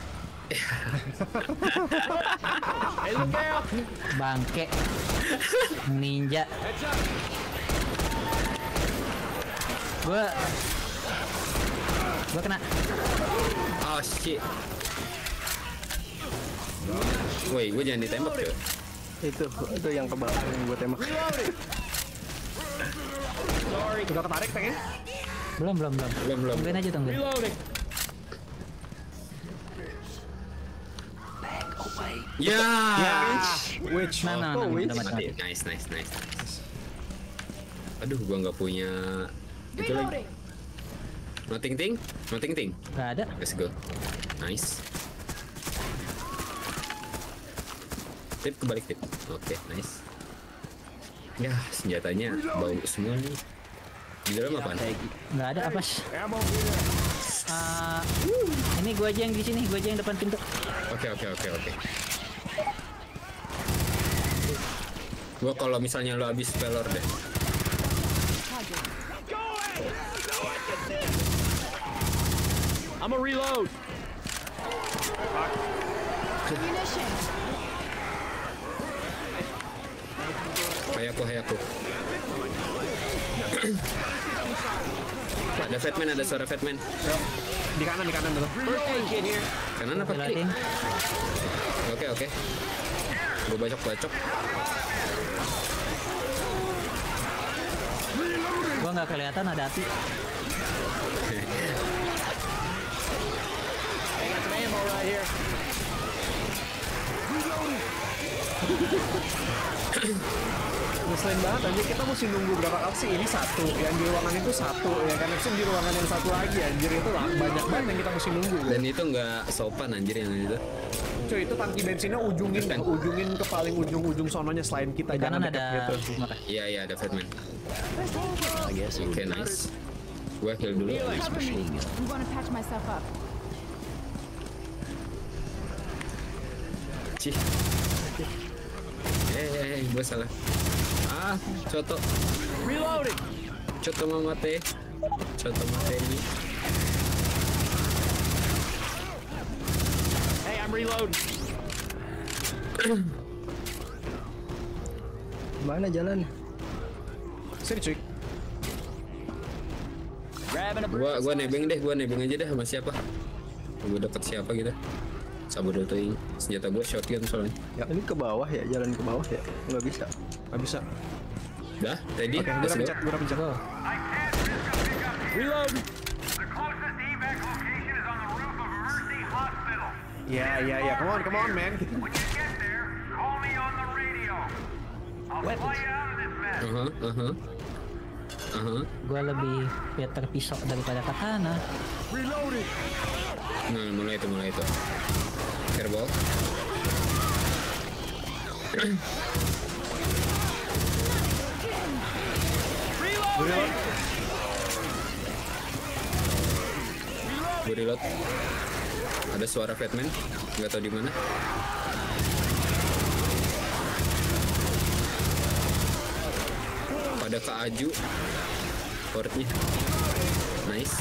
Hey, look out! Bangke. Ninja. Heads up! Gua Gua kena. oh shit. Woi, gue jangan ditembak tuh. Itu, itu yang ke bawah yang gue tembak. Reloading! Sorry. Udah ketarik tanknya? Belum, belum, belum. Belum, belum. Tungguin aja, tungguin. Reloading! Ya. Which? Nah, nah, Oh, nah, wait. udah mati. Mati. Nice, nice, nice, nice. Aduh, gua nggak punya itu lagi. Nothing ting, nothing ting. Gak ada. Let's go. Nice. Tip kebalik tip. Oke, nice. Ya, senjatanya bau semua nih. Di dalam apaan? Nggak ada apa sih? Ah, ini gua aja yang di sini, gua aja yang depan pintu. Oke, oke, oke, oke. Gua kalau misalnya lo habis pelor deh. I'm a reload. Munition. Hayaku, hayaku. Ada Fatman, ada suara Fatman. Di kanan, di kanan dulu. First aid kit here. Kanan apa kiri? Jelatin. Oke, oke. Gue bacok-bacok. Gua nggak kelihatan ada api. I got some ammo right here. Ngeselin banget anjir, kita mesti nunggu berapa kali sih? Ini satu, yang di ruangan itu satu, ya kan? Terus di ruangan yang satu lagi anjir, itu lah banyak banget yang kita mesti nunggu. Dan itu nggak sopan anjir yang itu. Cuy, itu tangki bensinnya ujungin, Bukan. ujungin ke paling ujung-ujung sononya selain kita. Di kanan Jangan ada deket gitu. makasih. Iya, iya ada Fatman. I guess it Oke, nice. Gue heal dulu. Cover me. I'm gonna patch myself up. Cih. Eh, eh, eh, gue salah. Ah, coto. reloading. Coto mamate. Coto mate ini. Hey, I'm reloading. Mana jalan? Sini cuy. Grabbing a Gua gua nebeng deh, gua nebeng aja deh sama siapa. Gua deket siapa gitu. Sabodotoing. Senjata gua shotgun soalnya. Ini ke bawah ya, jalan ke bawah ya? Nggak bisa. Gak bisa. Dah, ready? Oke, gue Let's udah go. pencet, gue udah pencet. Go. reload. The closest evac location is on the roof of Mercy Hospital. Iya, iya, iya. Come on, come on, man. When you get there, call me on the radio. I'll fly you out of this mess. Aha, aha. Aha. Gua lebih better pisau daripada katana. Reloading. Nah, mulai itu, mulai itu. Fireball. Reloading. Gue reload. Ada suara Fatman, nggak tahu di mana. Pada ke Aju, portnya. Nice.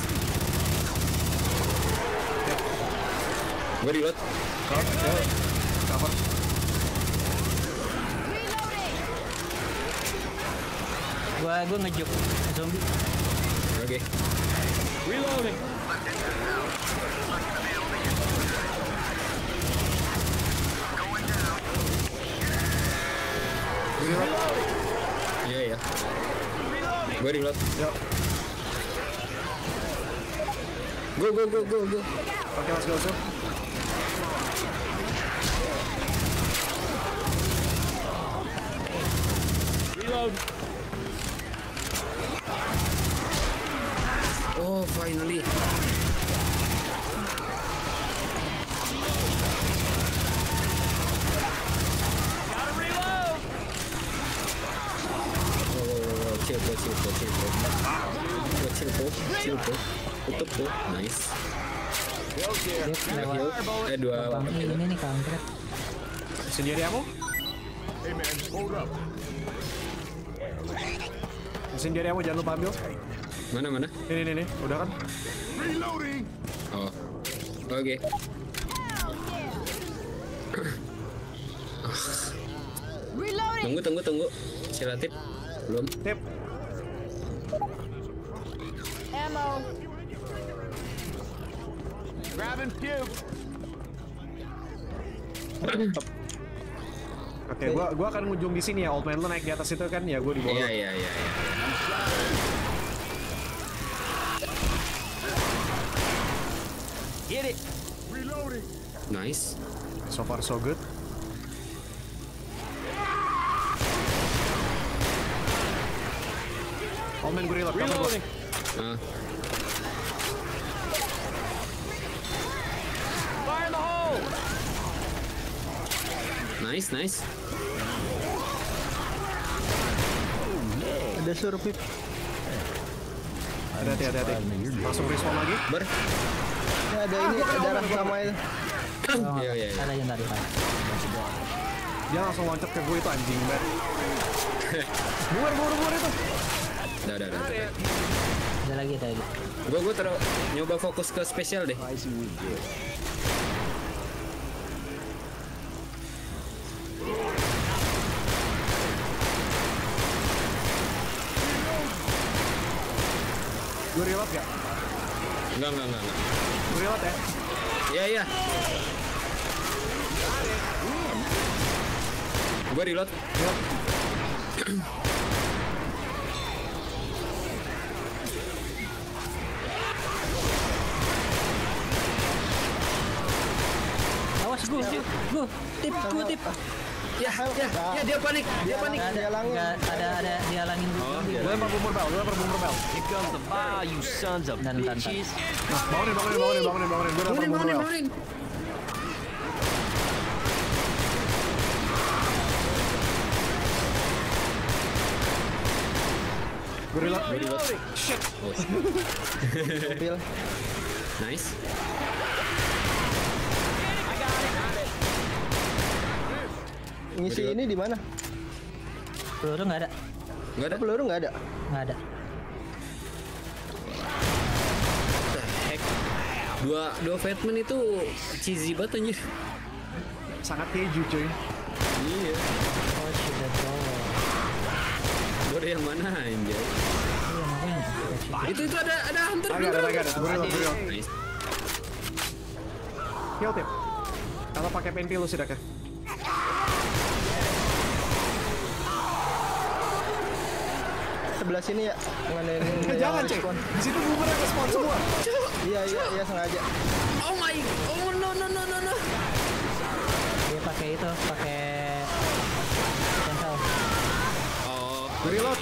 Gue reload. Cover. Gua gua ngejuk zombie. Oke. Reloading. Iya ya. Gue reload. Yuk. Go go go go go. Oke, let's go, let's go. Reload. Oh, finally. Gotta reload. Oh, chill po, chill po, chill po. Oh, chill po, chill po. Tutup po. Nice. Heels here. Dia Dua lewat heal. Eh, dua bang apa ini nih kampret. Sendiri kamu? Sendiri kamu jangan lupa ambil. Mana mana? Ini, ini, ini. Udah kan? Oh. Oke. Reloading. Tunggu tunggu tunggu. Silatip. Belum. Tip. Ammo. Grabbing puke. Oke, gua gua akan ngujung di sini ya. Old man lu naik di atas itu kan? Ya, gua di bawah. Iya iya iya. iya. Get it. Nice. So far so good. Oh man, gue reload. Cover gue. Ah. Fire in the hole! Nice, nice. Ada survip. Hati-hati, hati-hati. Langsung respawn lagi. Ber. Ya, ada ini, gua kena ada omen, darah gua sama itu. Iya, iya, iya. Ada yang tadi Pak. Dia langsung loncat ke gue itu anjing banget. Buar, buar, buar itu. Udah, udah, udah. Ada lagi, ada lagi. Gua gua terus nyoba fokus ke spesial deh. Gue reload gak? Enggak, enggak, enggak, enggak. Gue reload ya? Iya, iya. Gua reload. Awas gue, gue, tip, gue tip. Ya, ya, ya dia panik, dia panik. Gak ada, gak ada, ada dihalangin gue. Gue lempar bumper bel, gue lempar bumper bel. Here comes the fire, you sons of Dan bentar, bentar. bitches. Nah, bangunin, bangunin, bangunin, bangunin, bangunin. Gue lempar Bangunin, bumper bangunin, bel. bangunin. Gue reload. Shit. Oh, Mobil. nice. Ngisi ini di mana? Peluru nggak ada, Enggak ada. Peluru nggak ada. nggak ada. Heck. Dua dua Fatman itu cheesy banget anjir. Sangat keju cuy. Iya. Oh sudah jauh. Gua yang mana anjir? Iya makanya. Itu itu ada ada hunter. Agak ada, agak ada. Gue reload, gue reload. Nice. Kill tip. Kalau pakai pentil lu sih dah. Sebelah sini ya. Ngadain Jangan cuy. Di situ bumper yang spawn semua. Iya, iya, iya sengaja. Oh my. Oh no no no no no. Dia pakai itu, pakai cancel. Oh. Gue reload.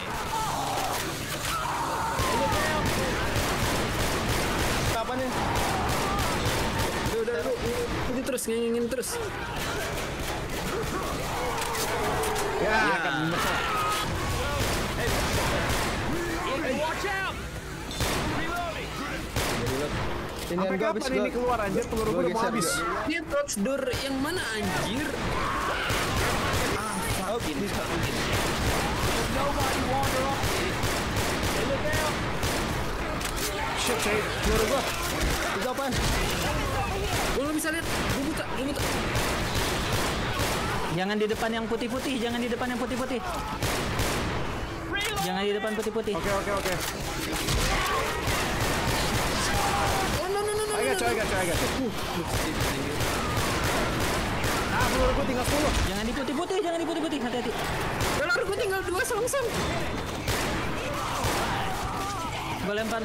Kapan nih? Udah udah udah. Ini terus ngingin terus. Ya, kan masalah. Watch out! Ini Sampai yang gua habis kapan ini gua. keluar anjir? Peluru gue gua udah mau geser habis. juga. Dia touch door yang mana anjir? Ah, Oh, bisa. Nobody wander off. Hey, look out! Shit cuy. Peluru gue. Itu apaan? Gua nggak bisa lihat. Gua buta, gua buta. Jangan di depan yang putih-putih, jangan di depan yang putih-putih. Jangan di depan putih-putih. Oke, oke, oke. Oh no no no no. Agak coy, agak coy, agak coy. Ah, peluru gue tinggal sepuluh. Jangan di putih-putih, jangan di putih-putih. Hati-hati. Pelor gua tinggal dua selongsong. Gue lempar.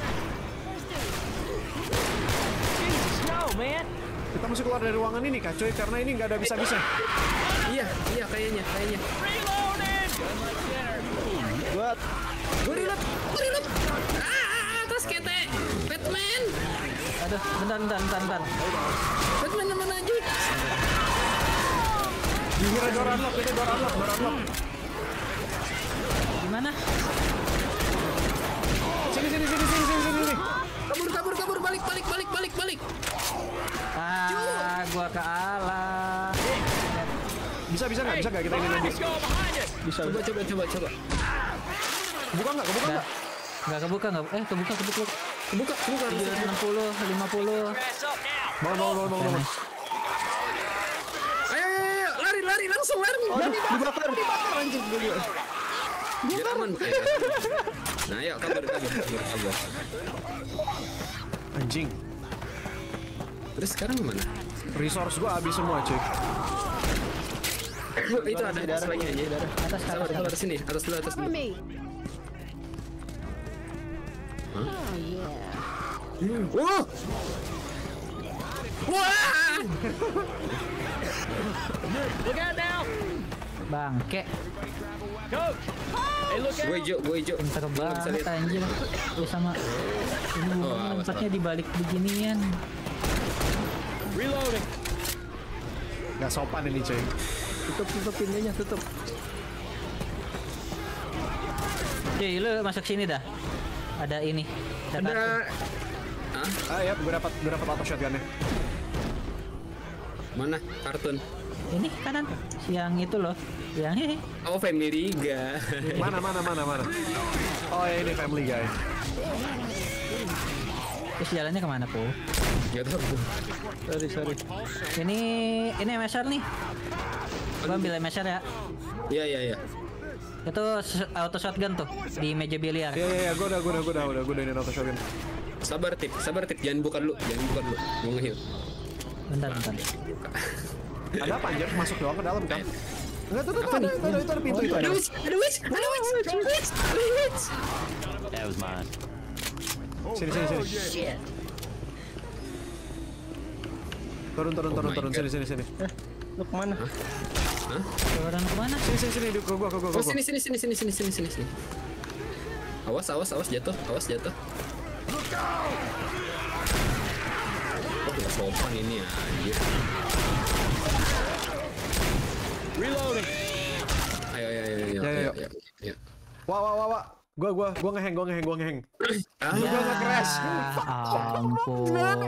No, man. Kita mesti keluar dari ruangan ini, Kak, coy, karena ini nggak ada bisa-bisa. Iya, iya kayaknya, kayaknya. Reloading! Gua Gua reload, gua reload. Ah, atas kete. Batman. Aduh, bentar, bentar, bentar, bentar. Batman mana aja? Gimana door unlock, ini door unlock, door unlock. Gimana? Sini, sini, sini, sini, sini, sini, sini. Kabur, kabur, kabur, balik, balik, balik, balik, balik. Ah, gua kalah. Bisa, bisa nggak? Bisa nggak kita ini nanti? Let's go behind us! Bisa. Coba, coba, coba, coba. Buka nggak? Kebuka Nggak, nggak? nggak kebuka, nggak. Eh, kebuka, kebuka. Kebuka, kebuka. enam puluh, lima puluh. Ass up now! Bangun, bangun, bangun, bangun, bangun. Ayo, ayo, ayo, lari, lari, langsung lari. Lari, dibakar. anjing gue juga. Biar aman. Ayo. Nah, ayo kabur, kabur, kabur, kabur. Anjing. Terus sekarang gimana? Resource gua habis semua, cuy. Itu ada atas lagi aja. Atas, Sabar, atas, sabar sini, atas dulu, atas Cover dulu. me. Oh yeah. Wah! Wah! Look out now! Bangke. Coach! Hey, look Gue out! hijau, gue hijau. Pintar Gue nggak bisa banget lihat. anjir. Lu sama ini Oh, oh, awas, lempatnya di balik beginian. Reloading! Nggak sopan ini cuy. Tutup tutup pintunya tutup. Cuy, lu masuk sini dah. Ada ini. Ada, Ada. kartu. Ah ya, gue dapat gue dapat auto shotgunnya. Mana kartun? Ini kanan. Yang itu loh. Yang hehe. Oh, Family Riga. Mana mana mana mana. Oh ya ini Family Guy. Terus jalannya kemana tuh? Gak tau. Sorry sorry. Ini ini M S R nih. Gua ambil M S R ya. Iya iya iya. Itu s- auto shotgun tuh di meja biliar. Iya iya iya, gue udah gue udah gue udah udah gue udah ini auto shotgun. Sabar tip, sabar tip, jangan buka dulu, jangan buka dulu. Mau nge-heal. Bentar bentar. Ada apa anjir? Masuk doang ke dalam kan? Enggak tuh tuh tuh, ada itu ada itu ada pintu itu ada. Ada witch, ada witch, ada witch, ada witch, ada witch. That was mine. Sini sini sini. Turun turun Oh turun my turun God. sini sini sini. Lu kemana? Orang kemana? Sini sini sini gua gua gua gua. Oh, gua. sini sini sini sini sini sini sini sini. Awas awas awas jatuh, awas jatuh. Oh, nggak sopan ini ya, anjir. Reloading! Ayo ayo ayo ayo. Ya, ya, ayo, ya. ayo, ayo. Wah wah wah wah. Gua gua gua ngeheng gua ngeheng gua ngeheng. Ah, Gua nggak crash. Ampun.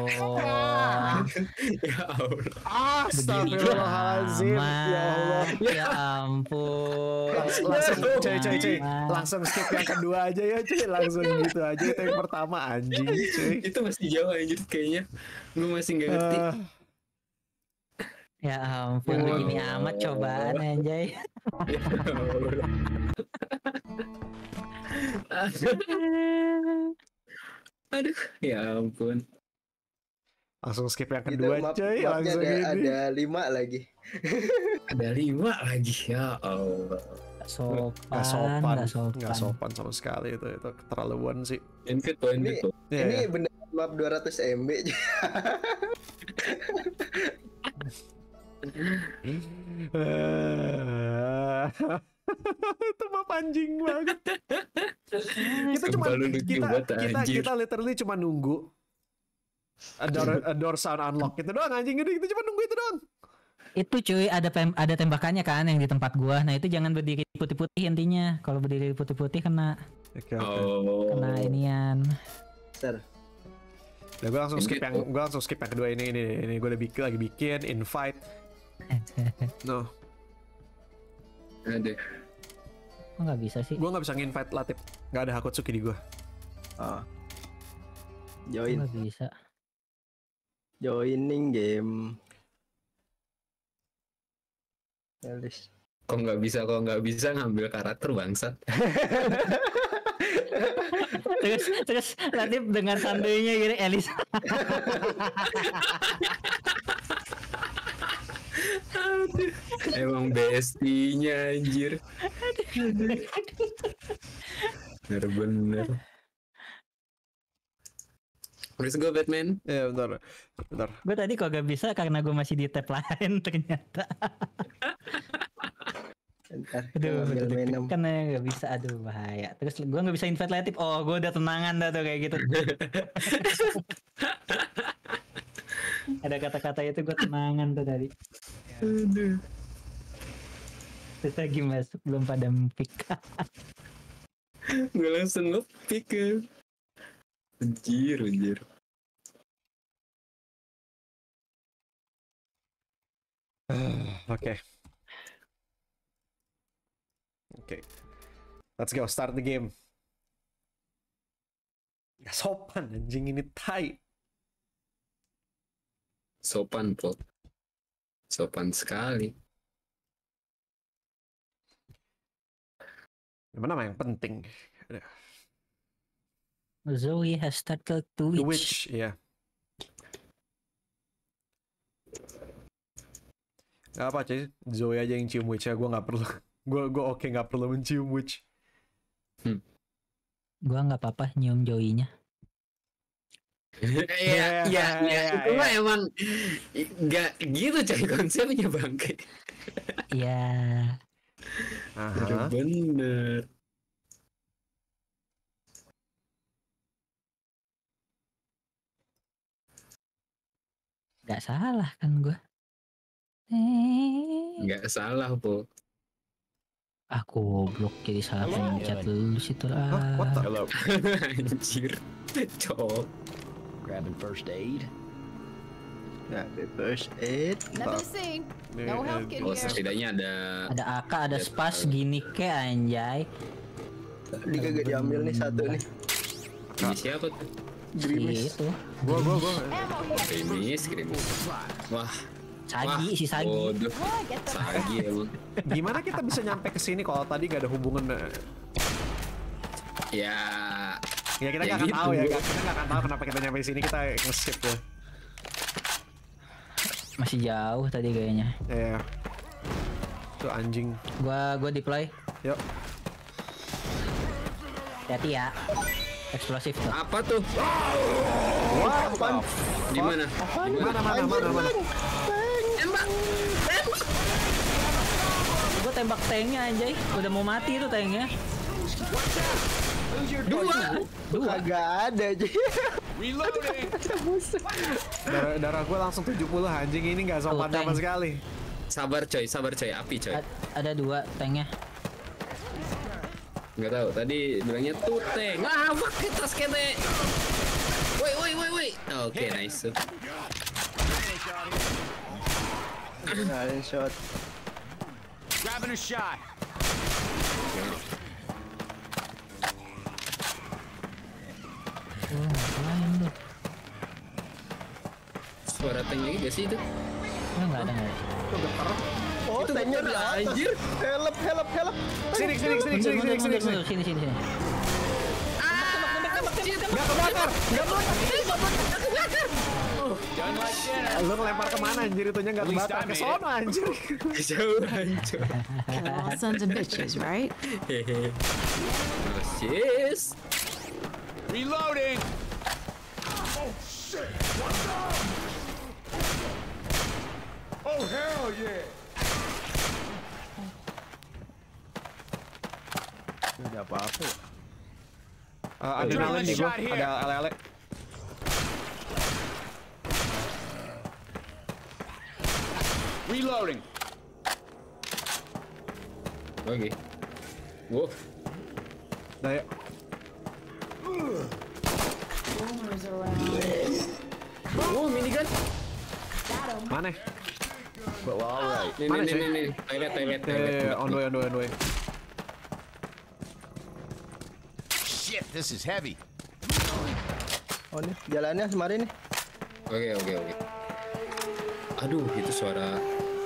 ya Allah. Astagfirullahaladzim. Ya Allah. Ya ampun. Langsung, langsung cuy cuy cuy. Aman. Langsung skip yang kedua aja ya cuy. Langsung gitu aja. Itu yang pertama anjing cuy. Itu masih jauh anjir kayaknya. Gue masih nggak ngerti. Eh, Ya ampun, Ya begini Allah. amat cobaan anjay. Aduh, ya ampun. langsung skip yang Gitu, kedua map- cuy. mapnya Langsung ada, ini. ada lima lagi. Ada lima lagi ya Allah. Gak sopan, Nggak sopan, gak sopan. nggak sopan sama sekali itu itu keterlaluan sih. Invite tuh, invite tuh. Iya, Ini iya. bener map dua ratus M B. Itu mah anjing banget. Kita cuma Sumpah lu lucu kita banget, kita anjir. kita literally cuma nunggu a door, a door sound unlock itu doang anjing, itu kita cuma nunggu itu doang. Itu cuy ada pem- ada tembakannya kan yang di tempat gua. Nah itu jangan berdiri putih-putih intinya. Kalau berdiri putih-putih kena Oke oke. Oh. kena inian. Besar. Nah, gue langsung skip Invite yang tuh. gue langsung skip yang kedua ini ini ini gue udah bikin lagi bikin invite. No, Ada. Kok nggak bisa sih? gue nggak bisa nginvite Latif. Nggak ada Hakutsuki di gue. Oh. Kok Join. nggak bisa. Joining game. Elis. Kok nggak bisa, kok nggak bisa ngambil karakter bangsat. terus terus Latif dengan santainya gini Elis. Emang bestinya anjir. Bener-bener. Let's go Batman. Ya bentar, bentar. Gue tadi kok gak bisa karena gue masih di tab lain ternyata. Ntar Aduh, ambil Venom. kan gak bisa, aduh bahaya. Terus gue gak bisa invite Latif. Oh, gue udah tenangan dah tuh kayak gitu. Ada kata-kata itu gue tenangan tuh tadi. Aduh. Terus lagi masuk belum pada pick. Gue langsung nge-pick kan. Anjir, anjir. Oke. Oke. Let's go, start the game. Ya sopan anjing ini tai. Sopan, Pol. Sopan sekali. Gimana mah yang penting? Zoe has started to The witch. Witch, ya. Gak apa cuy, Zoe aja yang cium Witch ya, gue gak perlu. Gue gue oke gak perlu mencium Witch. Gue nggak apa-apa nyium Joey-nya. Iya, iya, iya. Itu mah emang nggak gitu coy konsepnya bangke. Iya. Aha. Bener. Gak salah kan gua. Eh, Nggak salah, Po. aku goblok jadi salah pencet lu situ Hah, lah. what the? Hello. Anjir. Cok. Grabbing first aid. Nah, the first aid. Nothing to see. Nih, No eh, health kit Oh, here. setidaknya ada Ada A K, ada spas gini ke anjay. Ini kagak diambil nih satu nih. ini siapa tuh? Grimis. Itu. Gua gua gua. Ammo here. Krimis, krimis. Wah, Sagi, si Sagi. Waduh, Oh, get the Sagi emang. Gimana kita bisa nyampe ke sini kalau tadi gak ada hubungan? eh, Ya, Ya kita Ya nggak akan gitu, tahu ya, bro. Kak. Kita nggak akan tahu kenapa kita nyampe sini, kita nge-skip ya. Masih jauh tadi kayaknya. Ya. Tuh anjing. Gua gua deploy. Yuk. Hati-hati ya. Eksplosif tuh. apa tuh? Wah, apaan? Di mana? Mana mana mana mana? Tembak. Gua tembak tanknya anjay. Udah mau mati tuh tanknya. Dua. Kagak ada aja. Reloading. Darah, darah gue langsung tujuh puluh anjing, ini nggak sopan Tuh, sama tank. sekali. Sabar coy, sabar coy, api coy. A- ada dua tanknya. Nggak tahu, tadi bilangnya tuh tank. Ah, fuck, kita skete. Woi, woi, woi, woi. Oke, nice. Nah, shot. Grabbing a shot. Oh, ngapain lu? Suara tank lagi gak sih itu? Enggak, enggak ada, enggak ada. Oh, Itu tanknya bener, di atas. anjir. Help, help, help. Sini sini sini sini Mundur, sini mundur, sini mundur, sini. mundur. Sini, sini, sini. Nggak kebakar, nggak kebakar. Done like dinner. Lu ngelempar kemana anjir, itunya nggak At least kebakar I ke made sono anjir. Kejauhan coy. all sons of bitches, right? Hehe. Yes. Reloading. Udah apa-apa ya? Eh, adrenalin nih gua, Shot here. ada ale-ale. Reloading. Oke. Wow. Nah, ya. Oh, minigun. Mana? Well, alright. Nih, Mana, nih, cuy? nih, nih. Toilet, toilet, Ya, toilet. ya, ya, on the way, on the way, on the way. Shit, this is heavy. Oh, nih, jalannya kemarin nih. Oke, oke, oke. Aduh, itu suara.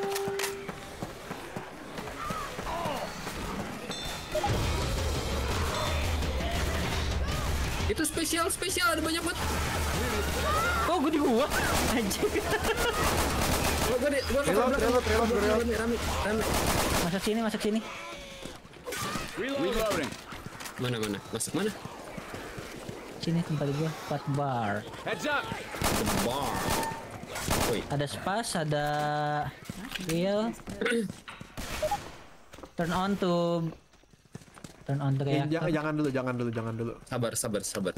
Itu spesial, spesial ada banyak banget. Oh, gua di gua. Anjir. Gua gua di- gua ke Reload, belakang. reload, reload, Rame, reload. rame, rame, rame. Masuk sini, masuk sini. Reloading. Mana, mana? Masuk mana? Sini tempat gua, pas bar. Heads up. The bar. Woi, Ada spas, ada heal. Turn on to turn on to Eh, kayak jangan, jangan dulu, jangan dulu, jangan dulu. sabar, sabar, sabar.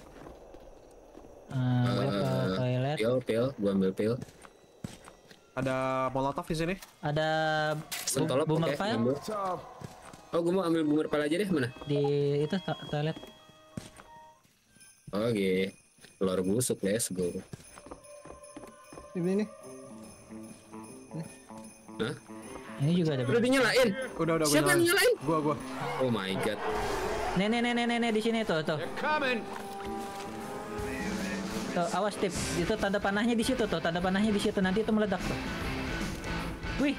uh, gua ke Eh, toilet. Pil, pil, gua ambil pil. Ada molotov di sini. Ada Sentolop, boomer oke, file ambil. Oh, gua mau ambil boomer pile aja deh, mana? di itu to- toilet. Oke. Telur busuk, let's go. Ini nih. Hah? Ini juga ada. Udah dinyalain? Udah, udah, gua Siapa yang nyalain. nyalain? Gua, gua. Oh my god. Nih nih nih nih nih, nih di sini tuh tuh. They're coming. Tuh, awas tip. Itu tanda panahnya di situ tuh, tanda panahnya di situ, nanti itu meledak tuh. Wih.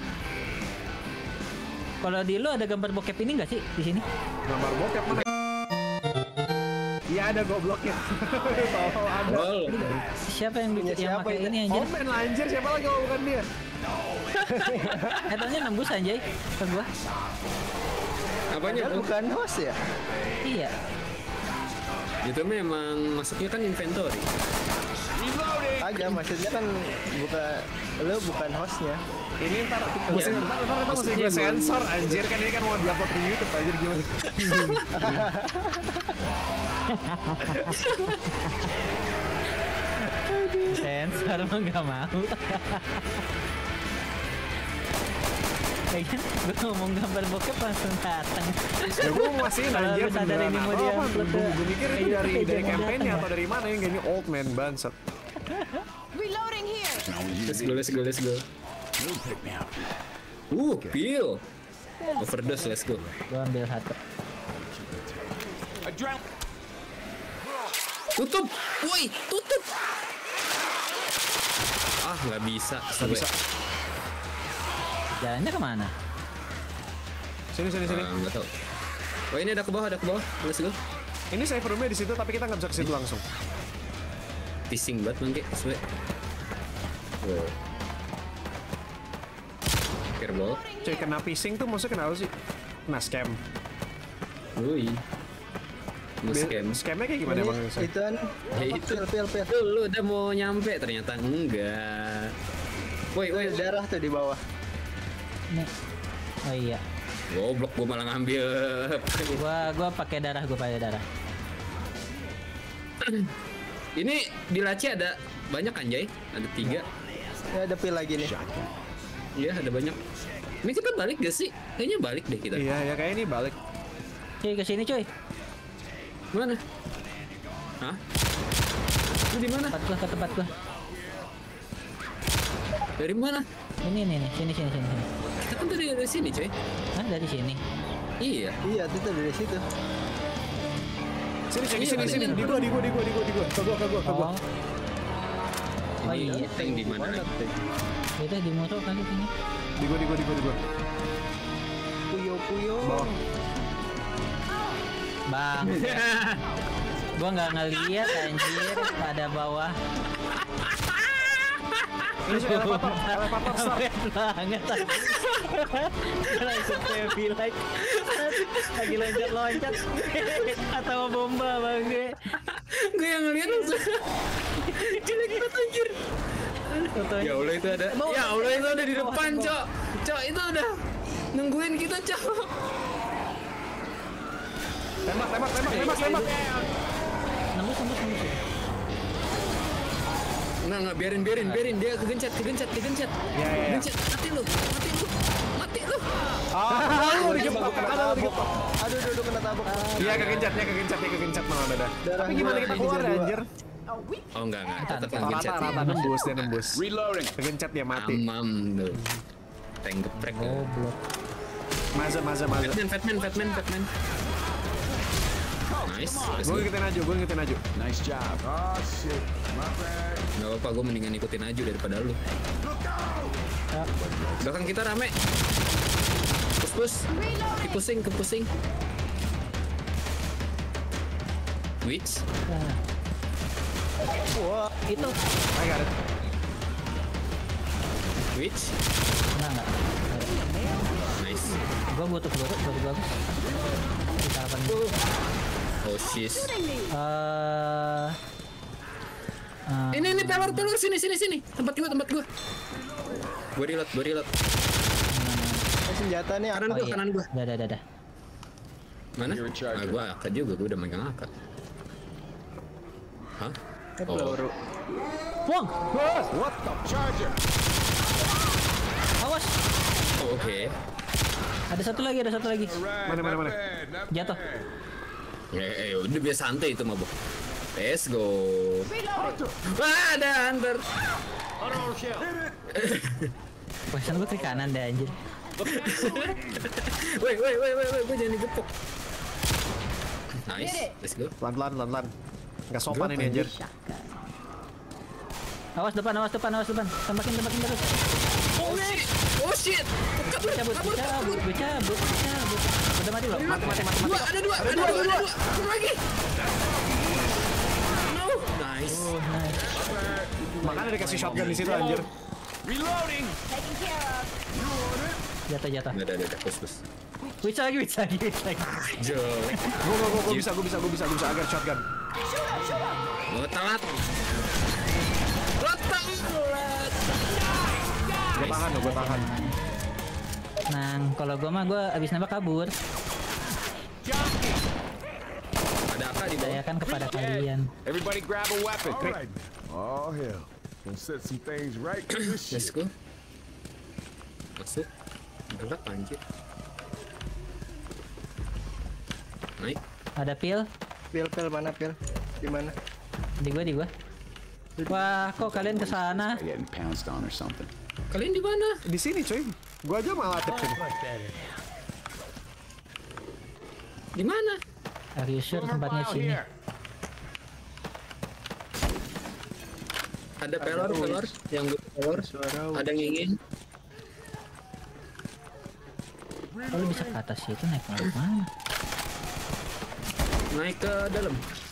Kalau di lu ada gambar bokep ini nggak sih di sini? Gambar bokep mana? Iya ada gobloknya. Tahu ada. Oh, Siapa yang Punya yang siapa pakai itu? ini anjir? Omen lah anjir, siapa lagi kalau bukan dia? Etanya nembus anjay ke gua. apanya Kan tuh? bukan host ya? Iya. Itu memang masuknya kan inventory. Reloading. Agak, maksudnya kan bukan lo bukan hostnya. Ini ntar mesti ntar ntar ntar mesti gue sensor anjir kan ini kan mau diupload di YouTube anjir gimana? Sensor mah nggak mau. Kayaknya gue ngomong gambar bokep langsung datang. Ya gue mau masih Kalau anjir lu sadar ini mau beneran apa? di-upload Gue ya. gue mikir itu Kayak dari gitu, dari kayak kampanye jangan atau dari mana yang gini old man bangsat. Reloading here. Let's go, let's go, let's go. You'll pick me up. Uh, pil. Overdose, let's go. Gue ambil satu. Adrenaline. Tutup, woi, tutup. Ah, nggak bisa. Nggak bisa. Jalannya kemana? Sini sini sini. Ah, nggak tahu. Oh ini ada ke bawah, ada ke bawah. Let's go. Ini save roomnya di situ tapi kita nggak bisa ke situ langsung. Pising banget bangke, sesuai. Wow. Fireball. Cuy kena phishing tuh maksudnya kenapa sih? Kena scam. Woi. Nge-scam. Scamnya kayak gimana emang? Shay? Itu kan Ya itu. pil pil pil. Lu, lu udah mau nyampe ternyata enggak. Woi, woi, Ada darah tuh di bawah. Nih. Oh iya. goblok gua malah ngambil. Gua gua pakai darah, gua pakai darah. Ini di laci ada banyak anjay, ada tiga. Ya, ada pil lagi nih. Iya, ada banyak. Ini kita balik gak sih? Kayaknya balik deh kita. Iya ya kayak ini balik. Cuy ke sini cuy. Mana? Hah? Lu di mana? Tempat gua, ke tempat gua. Dari mana? Ini nih nih, sini sini sini. sini. Kita kan dari dari sini, coy. Hah, dari sini. Iya. Iya, itu tuh dari situ. Sini sini Iya, sini ada sini yang di gua di gua di gua di gua di gua. Ke gua ke gua ke gua. Oh. Oh Ini iya. yang di mana? Itu di motor kali ini. Di gua di gua di gua di gua. Puyo puyo. Bawah. Bang. Gua nggak ngeliat anjir pada bawah. Ini sih elevator, elevator start. Keren banget. Langsung heavy like. Lagi loncat-loncat. Atau bomba bang gue. Gue yang ngeliat langsung. Jelek banget anjir. Ya Allah itu ada. Ya Allah itu ada di depan, Cok. Cok, itu udah nungguin kita, Cok. Tembak tembak tembak tembak tembak. Nembus nembus nembus. Nah, nggak biarin biarin biarin dia kegencet kegencet kegencet. Ya, ya, ya. Kegencet. Mati lu. Mati lu. Mati lu. Ah, lu digetok, Kena ada lu tabok. digetok. Aduh, aduh, aduh, kena tabok. Iya kegencet, dia kegencet, dia kegencet malah dadah. Darah Tapi gimana gua kita keluar hijau dua. anjir? Oh enggak enggak, tetap Rata ngegencet. rata nembus dia nembus. Reloading. Kegencet dia mati. Amam tuh. Tank geprek. ya. Goblok. Maza maza maza. Fatman, Fatman, Fatman, Fatman. Nice. Let's Gue go. ngikutin aja, gue ngikutin aja. Nice job. Oh shit. My bad. Gak apa-apa, gue mendingan ikutin aja daripada lu. Belakang kita rame. Pus pus. Keep pusing, keep pusing. Witch. Nah. Wah, Itu. I got it. Witch. Nah nggak. Nice. Gua butuh peluru, peluru bagus. Kita apa nih? Oh shit. Eh. eh, Ini ini pelor pelor sini sini sini. Tempat gua tempat gua. Gua reload, gua reload. ini senjata nih Kanan apa? gua, iya. kanan gua. Dah dah dah dah. Mana? You're a charger. Ah, gua angkat juga, gua udah megang angkat. Hah? Ini Oh. peluru. Wong, What the? Charger. awas. Oh, oke. Ada satu lagi, ada satu lagi. Right, Mana, mana, not mana? bad, not Jatuh. bad. Eh, eh, udah biasa santai itu mabuk. Let's go. Wah, ada hunter. Pesan gua ke kanan deh anjir. Woi, woi, woi, woi, woi, gua jangan digepok. Nice, let's go. Lan lan lan lan. Gak sopan ini anjir. Awas depan, awas depan, awas depan. Tembakin, tembakin terus. Oh shit, oh shit. Kabur, Cabut, kabur, kabur. cabut, gue cabut, cabut. Udah mati loh. Mati mati mati Dua, mati. ada dua, ada dua, ada dua. Kabur lagi. No, nice. Oh, nice. Makanya dikasih shotgun di situ anjir. Reloading. Jatuh, jatuh. Nggak ada, ada, ada, pus, pus. Witch lagi, witch lagi, witch lagi. Jelek. Gue gue gue bisa gue bisa gue bisa gue bisa agar shotgun. Gua telat. gue tahan, gue tahan. Nang, kalau gua mah gua abis nembak kabur. Ada apa di bawah? Saya kan kepada kalian. Everybody grab a weapon. All right. Oh hell. Gonna set some things right to this Let's shit. go. Masuk. Gelap anjir. Naik. Ada pil Pil pil mana pil? Di mana? di gua di gua. Wah, kok kalian ke sana? Getting pounced on or something. Kalian di mana? Di sini cuy. Gue aja malah tip sini. Di mana? Are you sure tempatnya sini? Ada pelor, pelor yang pelor. Ada yang ingin. Oh, lu bisa ke atas itu naik ke mana? Naik ke dalam.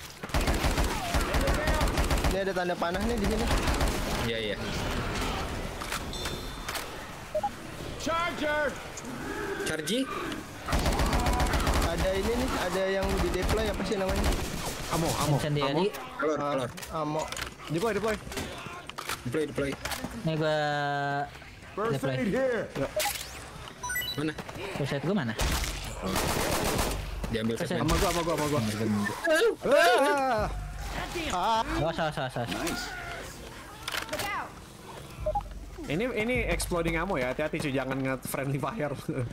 Ini ada tanda panah nih di sini. Iya, iya. Charger. Chargy. Ada ini nih, ada yang di deploy apa sih namanya? Amo, amo, amo. Sendiri. Pelor, Ah, pelor. Amo. Deploy, deploy. Deploy, deploy. Nih gua First deploy. aid here. Mana? Pusat gua mana? Diambil Terus segmen. Sama gua, sama gua, sama gua. Ah. Awas, awas, awas, awas. Nice. Look out! Ini ini exploding ammo ya. Hati-hati cuy, jangan nge friendly fire.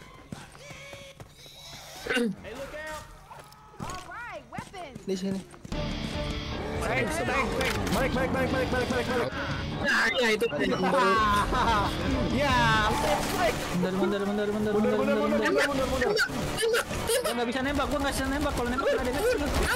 All right, weapons! Di sini. Tank, tank, tank. Balik, balik, balik, balik, balik, balik, balik. Nah, ya itu. Ya, balik. Mundur, mundur, mundur, mundur, Mundur, mundur, mundur, mundur. mundur, mundur, mundur, mundur. Gua nggak bisa nembak, gua nggak bisa nembak. Kalau nembak nggak ada nembak.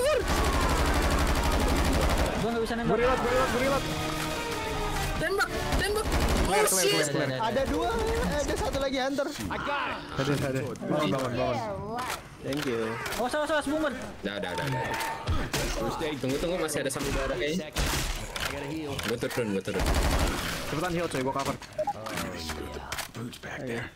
Gua nggak bisa nembak. Gue reload, gue reload, gue reload. Tembak, tembak. Clear, Oh, clear, shit. clear, clear. Ada dua, ada satu lagi hunter. Ada, ada. Bangun, bangun, bangun. Thank you. Awas, awas, awas, boomer. Udah, udah, udah. udah. Tunggu, tunggu, masih ada sambil darah kayaknya. Gue turun, gue turun. Cepetan heal coy, gue cover. Boots back there.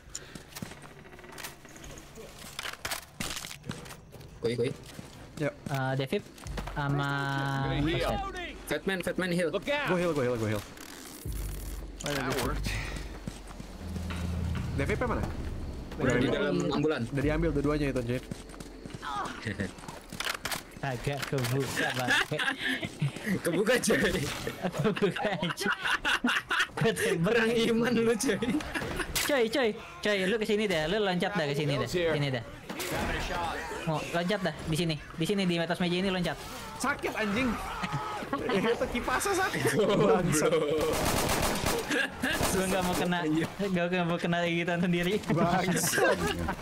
Koi, koi. Yuk, Eh, Devip sama First Aid. Fatman, Fatman heal. Look out. gue heal, gue heal, gue heal. That worked. D V P mana? Udah di dalam ambulan. Udah diambil dua-duanya itu, Jay. Agak kebuka banget. Kebuka coy. Kebuka aja. Gua tembak. Perang iman lu coy. Coy, coy, coy, lu kesini dah, lu loncat dah ke sini dah, sini dah. Mau loncat dah di sini, di sini di atas meja ini loncat. Sakit anjing. Itu kipasnya sakit. Goblok. Gue nggak mau kena, gue nggak mau kena gigitan sendiri. Bangsat.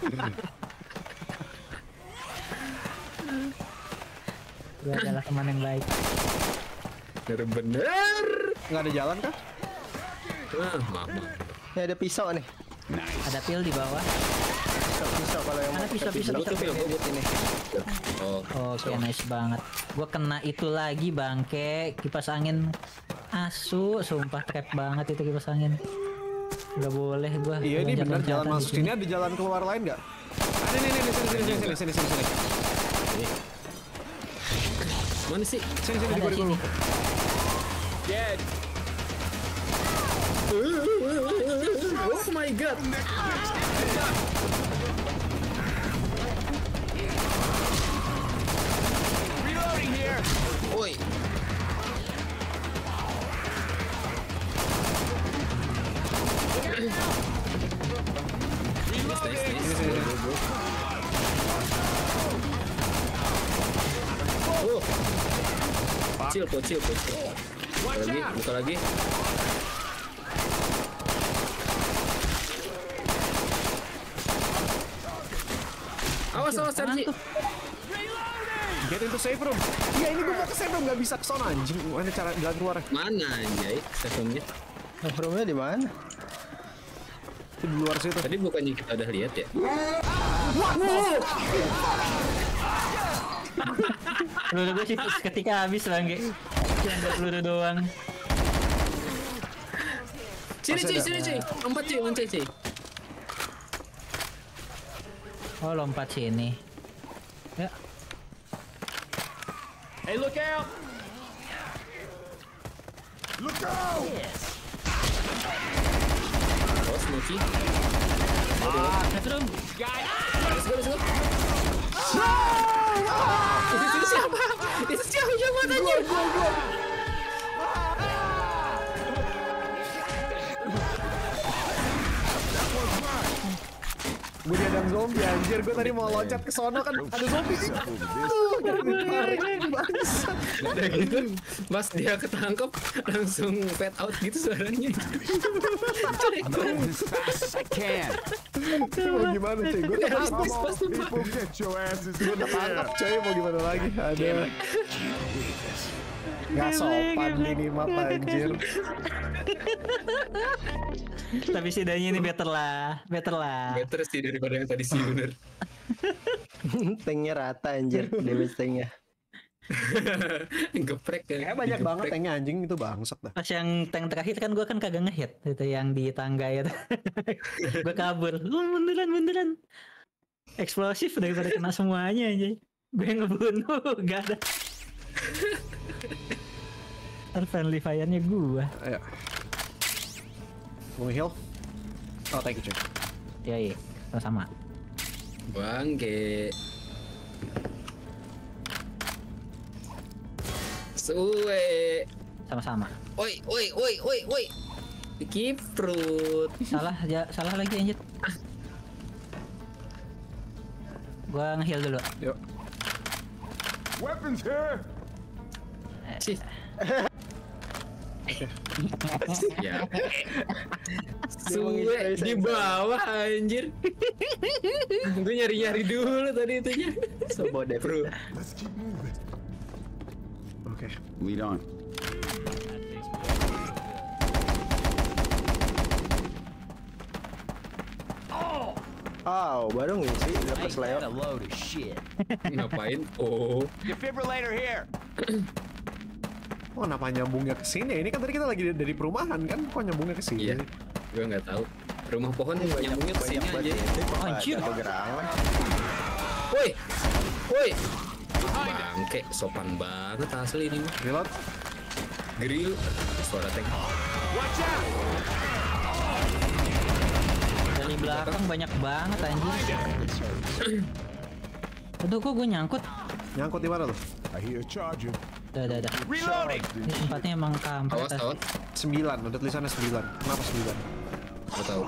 Gue adalah teman yang baik. Bener-bener. Nggak ada jalan kan? Ah, maaf, maaf. Ini ada pisau nih. Ada pil di bawah. Pisau, pisau kalau yang Mana mau pisau, pakai pisau, Lu tuh pisau. feel gue ini. Oh, Oke, nice banget. Gue kena itu lagi bangke, kipas angin. Asu, sumpah trap banget itu kipas angin. Gak boleh gue. Iya ini benar jalan masuk sini, ada jalan keluar lain nggak? Ada nih nih nih, sini sini sini sini sini sini. mana sih? Sini sini di Ada gua di sini. gua. Dead. Oh my god. Reloading here. Oi. Nice, nice, nice. Oh. Chill, po, chill, po, chill. Buka lagi, buka lagi. Awas, awas, Sarji. Get into safe room. Iya ini gua mau ke safe room nggak bisa ke sana anjing. Mana cara jalan keluar? Mana anjay, sebelumnya? Roomnya di mana? Itu di luar situ. Tadi bukannya kita udah lihat ya? Peluru gue sih ketika habis bangke. Cuma ada peluru doang. Sini, cuy, sini, cuy. Lompat, cuy, loncat, cuy. Oh lompat sini. Ya. Hey, look out. Look out. Awas, Kunci. Setrum. Let's go, let's go. Itu itu siapa? Itu siapa yang matanya? Gue diadang zombie anjir, gue tadi mau loncat ke sono kan ada zombie sih. Udah gitu, pas dia ketangkep langsung fade out gitu suaranya. As fast as I can. Mau gimana cuy? Gue Pas tetap pas pas People, get your asses in ketangkep here. cuy, mau gimana lagi? Ada. Gak sopan ini map anjir. Tapi setidaknya ini better lah, better lah. better sih daripada yang tadi sih bener. Tanknya rata anjir, damage tanknya. Geprek kan. Kayak banyak banget tanknya anjing itu bangsat dah. Pas yang tank terakhir kan gue kan kagak ngehit itu yang di tangga itu. Gue kabur. Lu beneran beneran. Eksplosif daripada kena semuanya aja. Gue ngebunuh, gak ada. Ntar friendly fire-nya gue. Ayo. Mau heal? Oh, thank you cuy. Ya iya, sama. Bangke. Suwe. Sama-sama. Oi, oi, oi, oi, oi. Kiprut. Salah, ya, salah lagi anjir. Gua nge-heal dulu. Yuk. Weapons here. Sih. Ya. Suwe di bawah anjir. Gue nyari-nyari dulu tadi itunya. Sobo deh, Bro. Let's keep moving. Oke. Lead on. Oh, baru ngisi lepas layout. load of shit. Ngapain? Oh. Defibrillator here. Oh, kenapa nyambungnya ke sini? Ini kan tadi kita lagi dari perumahan kan, kok nyambungnya ke sini? Iya. Gue nggak tahu. Rumah pohon nyambungnya ke sini aja. Anjir. Ada gerangan. Woi. Woi. Bangke, sopan banget asli ini mah. Reload. Grill. Suara tank. Watch out. Dari belakang banyak banget anjir. Aduh, kok gue nyangkut. Nyangkut di mana tuh? I hear a charger. Dah, dah, dah. Reloading. Ini tempatnya emang kampret. Awas, awas. sembilan, udah tulisannya sembilan. Kenapa sembilan? Gue tahu.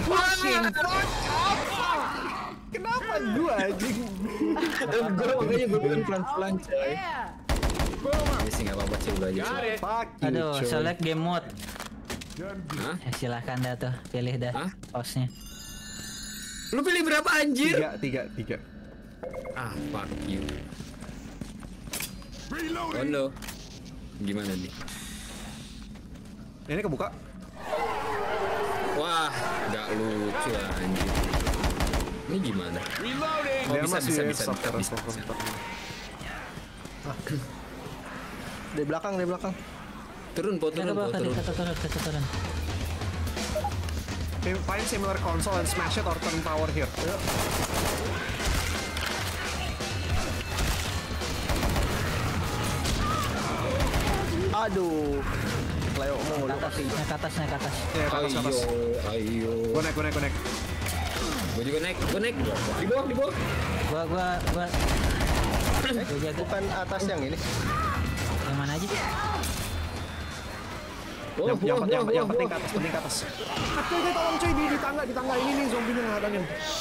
Kenapa gua anjing? Gue makanya gue bilang pelan-pelan coy. Yeah. Ini sih nggak apa-apa sih udah aja. Coy. Fuck you, Aduh, coy. select game mode. Done deal. Hah? Ya, silahkan dah tuh, pilih dah Hah? posnya. Lu pilih berapa anjir? Tiga, tiga, tiga. Ah, fuck you. Reloading. Kondo. Gimana nih? Ini kebuka. Wah, nggak lucu anjir. Ini gimana? Reloading. Oh, Dia bisa, masih bisa, bisa, stop, bisa, stop, bisa, stop, bisa. stop. Di belakang, di belakang. Turun, po, Kita turun, po, bakal turun. kita turun, kita turun. Find similar console and smash it or turn power here. Aduh. Layout mulu. Ke atas, naik ke atas, naik ke atas. Ya, ke atas, ke atas. Ayo, ayo. Gua naik, gua naik, gua naik. Gue juga naik, gue naik. Di bawah, di bawah. Gua, gua, gua. Gua jaga. Bukan atas yang ini. Yang mana aja? Oh, Yang, yang, wah, yang, wah, yang wah, penting wah. ke atas, penting ke atas. Cuy, cuy, tolong cuy, di, di tangga, di tangga ini nih zombinya ngadangin.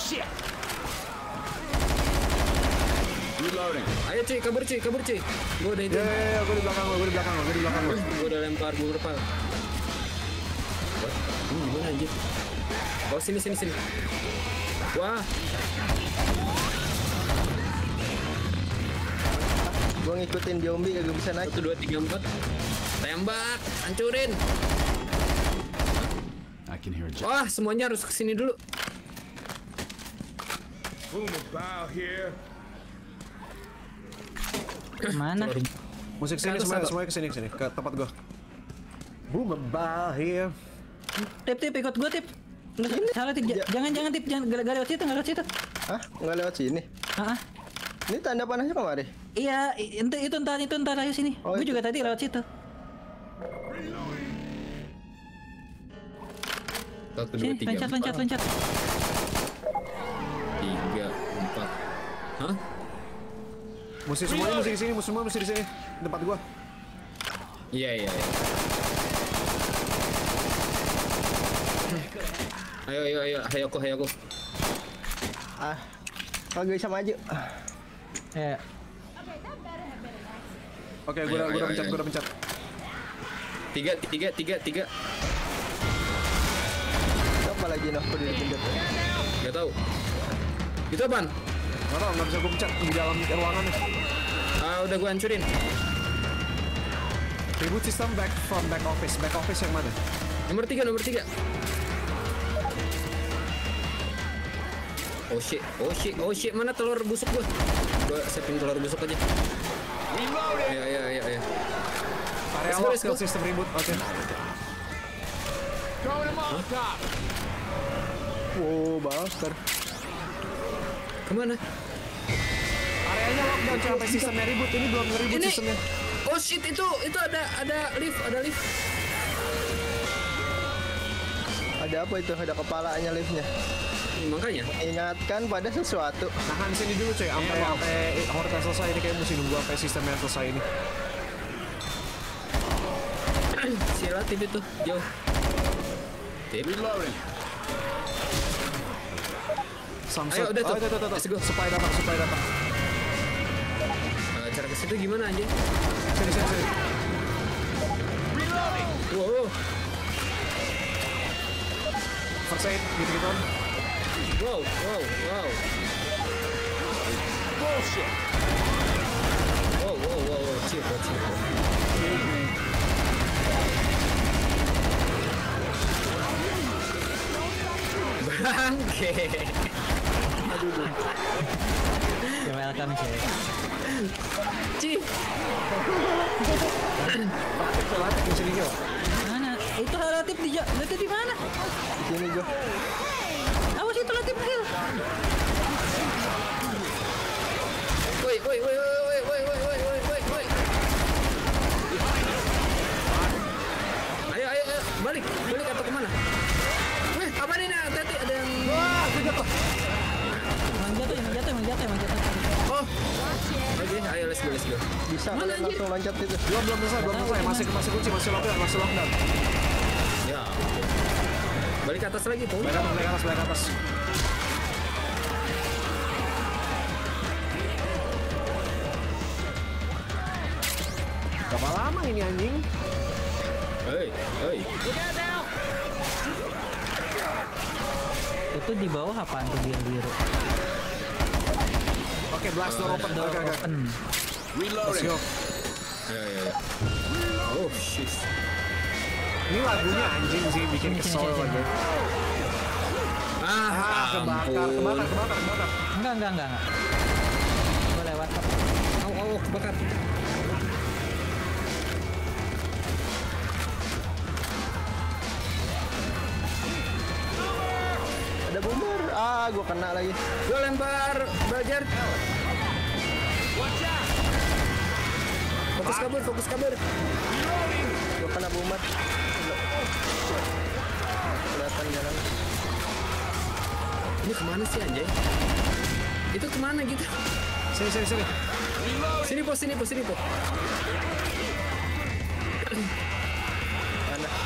Reloading. Ayo cuy, kabur cuy, kabur cuy. Gue udah itu. Ya, ya, ya, gua di belakang lo, gua di belakang lo, gua di belakang lo. Gue udah lempar, gue berpal. Wah, ini gimana anjir? Oh, sini, sini, sini. Wah, Gua ngikutin zombie kagak bisa naik. satu, dua, tiga, empat. Tembak, hancurin. I can hear a jet. Wah, semuanya harus kesini dulu. Boom about here. Mana? Musik sini, Satu, semuanya, satu. semuanya kesini, kesini, ke tempat gua. Boom about here. Tip, tip, ikut gua, tip. Nggak, salah, tip. J- Jangan, jangan, tip. Jangan, gak, gak lewat situ, gak lewat situ. Hah? Nggak lewat sini? Ah, ah. Ini tanda panasnya kemari? Iya, i- itu, itu entar, itu entar ayo sini. Oh, Gue itu. juga tadi lewat situ. Satu, dua, Sini, tiga, loncat, empat. loncat, loncat. Tiga, empat. Hah? Mesti semuanya mesti di sini, mesti semua mesti di sini. Tempat gua. Iya, iya, iya. Ayo, ayo, ayo, Hayako, Hayako. Ah, kagak bisa maju. Ya, Oke, gua Ayo, udah gua ayo, udah pencet, ayo. gua udah pencet. Tiga, tiga, tiga, tiga. Apa lagi noh udah dipencet? Gak tahu. Itu apaan? Nggak tahu, nggak bisa gua pencet di dalam ruangan nih. Ah, udah gua hancurin. Reboot system back from back office. Back office yang mana? Nomor tiga, nomor tiga. Oh shit, oh shit, oh shit, mana telur busuk gua? Gua siapin telur busuk aja. Ayo, ayo, ayo, ayo. Area Let's go, lock, let's skill go. system reboot. Oke. Wow, bastard. Kemana? Areanya lockdown sampai sistemnya reboot. Ini belum nge-reboot Ini. sistemnya. Oh shit, itu itu ada ada lift, ada lift. Ada apa itu? Ada kepalanya liftnya. Hmm, makanya. Ingatkan pada sesuatu. Nahan sini dulu coy, sampai sampai horta selesai ini kayak mesti nunggu sampai sistemnya selesai ini. Si relatif itu, jauh. Tip. Samsung. Ayo, udah tuh. Oh, tuh, tuh, tuh, Let's go. tuh. Supaya datang, supaya datang. Uh, cara ke situ gimana anjing? Sini, sini, sini. Wow, First aid, gitu-gituan. wow, wow, wow. Bullshit. Wow, wow, wow, wow, chill, wow, chill. Bangke. ya welcome cewek. Cih. Relatif di sini yo. Mana? Itu relatif di relatif di mana? Di sini gua. Awas itu relatif kill. Woi, woi, woi, woi, woi, woi, woi, woi, woi, woi. Ayo, ayo, ayo, balik, balik atau kemana? Weh, apa nih? Nah, tadi ada yang. Wah, aku jatuh. Emang jatuh, emang jatuh, emang jatuh, emang jatuh. Oh, oke, ayo let's go, let's go. Bisa Mana kalian anjir? langsung loncat itu. Belum, belum selesai, belum selesai. Masih masih kunci, masih lockdown, masih lockdown. Ya, oke. Balik ke atas lagi tuh. Balik atas, balik atas, balik atas. Berapa lama ini anjing? Hei, hei. Itu di bawah apaan tuh biru-biru? Oke, blast door open. Door Oke, oke. open. Let's go. Ayo, ayo, ayo. Oh, shit. Ini lagunya anjing sih, bikin kesel lagi. Ah, Ah, kebakar, kebakar, kebakar, kebakar. Enggak, enggak, enggak, enggak. Gue lewat kok. Au, au, kebakar. Ada boomer. Ah, gua kena lagi. Gue lempar belajar. Fokus kabur, fokus kabur. Gua kena boomer. Kelihatan jalan. Ini kemana sih anjay? Itu kemana gitu? Sini, sini, sini. Sini po, sini po, sini po. Mana?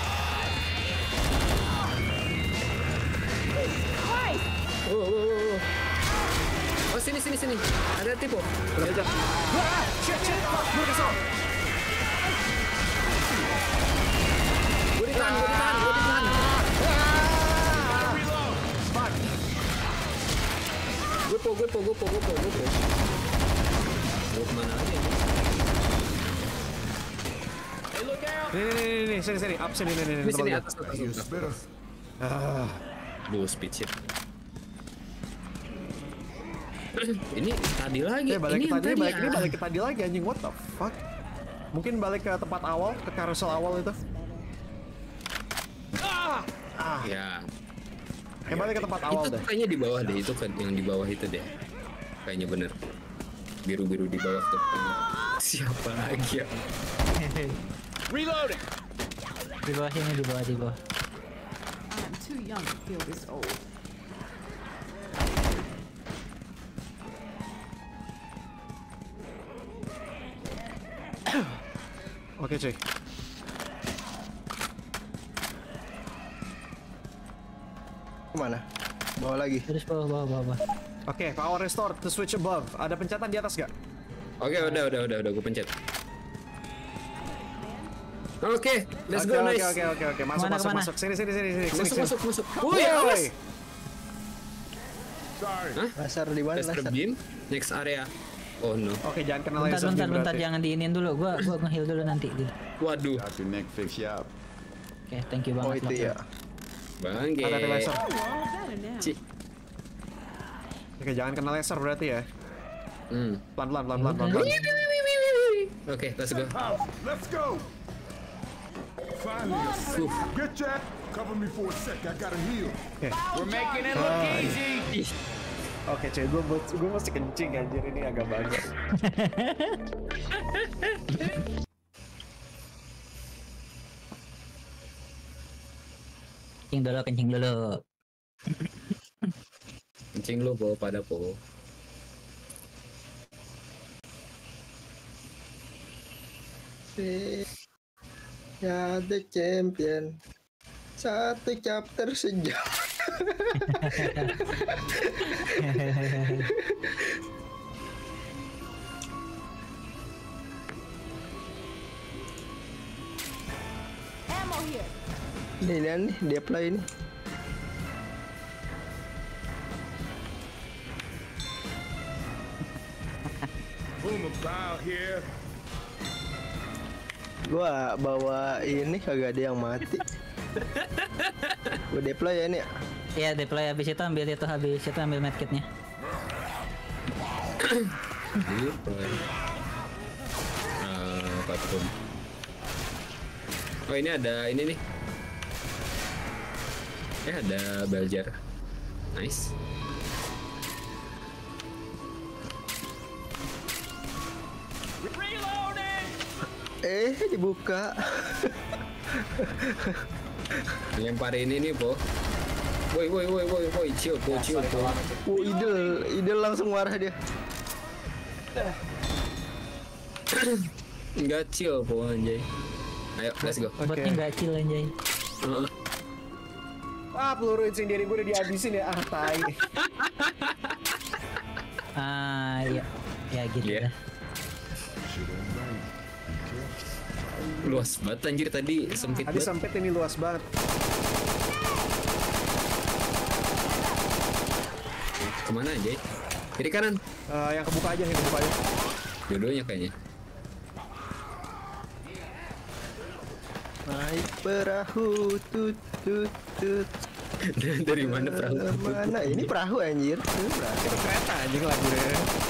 Oh, oh, oh, oh. Oh, sini, sini, sini. Ada tipe. Udah aja. Wah, shit, shit. Fuck, gue kesel. Gue ditahan, gue ditahan, gue ditahan. Fuck. Gue po, gue po, gue po, gue po, gue po. Gue kemana aja ini? Nih, nih, nih, nih, sini, sini. Up, sini, nih, nih, Di nih. sini tempat atas, gua. atas, You atas. spitter. Duh, speed shit. Ini tadi lagi. Eh, balik ini ke yang tadi, tadi balik ya. ini, balik ke tadi lagi anjing. What the fuck? Mungkin balik ke tempat awal, ke carousel awal itu. Ya. Ya balik ke tempat awal Itu deh. kayaknya di bawah deh, itu kan yang di bawah itu deh. Kayaknya bener. Biru-biru di bawah tuh. Siapa lagi ya? Reloading. Di bawah sini, di bawah, di bawah. too young to feel this old. Oke cuy. Kemana? Bawa lagi. Terus bawah bawah bawah. bawah. Oke, power restore to switch above. Ada pencatan di atas gak? Oke, udah, udah, udah, udah, gue pencet. Oke, let's go, Oke, nice. Oke, oke, oke, masuk, Kemana, masuk, kemana? masuk. Sini, sini, sini, sini. Masuk, sini, masuk, masuk. Woi, Woi. awas. Sorry. Laser di mana? Laser Laser. beam, next area. Oh no. Oke, jangan kena Bentar laser bentar beam bentar berarti. jangan diinin dulu. Gua gua nge-heal dulu nanti gitu. Waduh, Got your neck fix you up. Oke, thank you Oh banget. itu Lok. ya. bangke. Ada laser. Better now. Cih. Oke, jangan kena laser berarti ya. Hmm. Pelan, pelan, pelan, pelan, pelan. pelan. Oke, let's go. House, let's go. Finally, a safe. Get Jack. Cover me for a sec. I gotta heal. We're making it look easy. Oke, cuy, gue gue masih kencing anjir, ini agak banyak. Kencing dulu, kencing dulu. Kencing lu bawa pada po. Ya, the champion. Satu chapter sejam. Ammo here. Ini nih, nih dia play ini. Boom about here. Gua bawa ini kagak ada yang mati. Gua deploy ya ini. Ya? Iya, deploy habis itu ambil itu habis itu ambil medkitnya. Gitu. Ah, apapun. Oh, ini ada ini nih. Eh, ada Beljar. Nice. Eh, dibuka. Lempar ini nih, Po. Woi, woi, woi, woi, woi, chill, Po, chill, Po. Oh, idel, idel langsung marah dia. Enggak chill, Po, anjay. Ayo, let's go. Botnya nggak chill anjay. Heeh. Ah, peluru incendiary gue udah dihabisin ya. Ah, tai. Ah, iya. Ya gitu Iya. dah. Luas banget anjir tadi, sempit Tadi banget. sempit ini luas banget. Kemana anjay? Kiri kanan. Eh, yang kebuka aja, yang kebuka aja. Dua-duanya kayaknya. Naik perahu tut tut tut. Dari mana perahu? Mana? Ini perahu anjir. Ini perahu. Itu kereta anjing lagunya.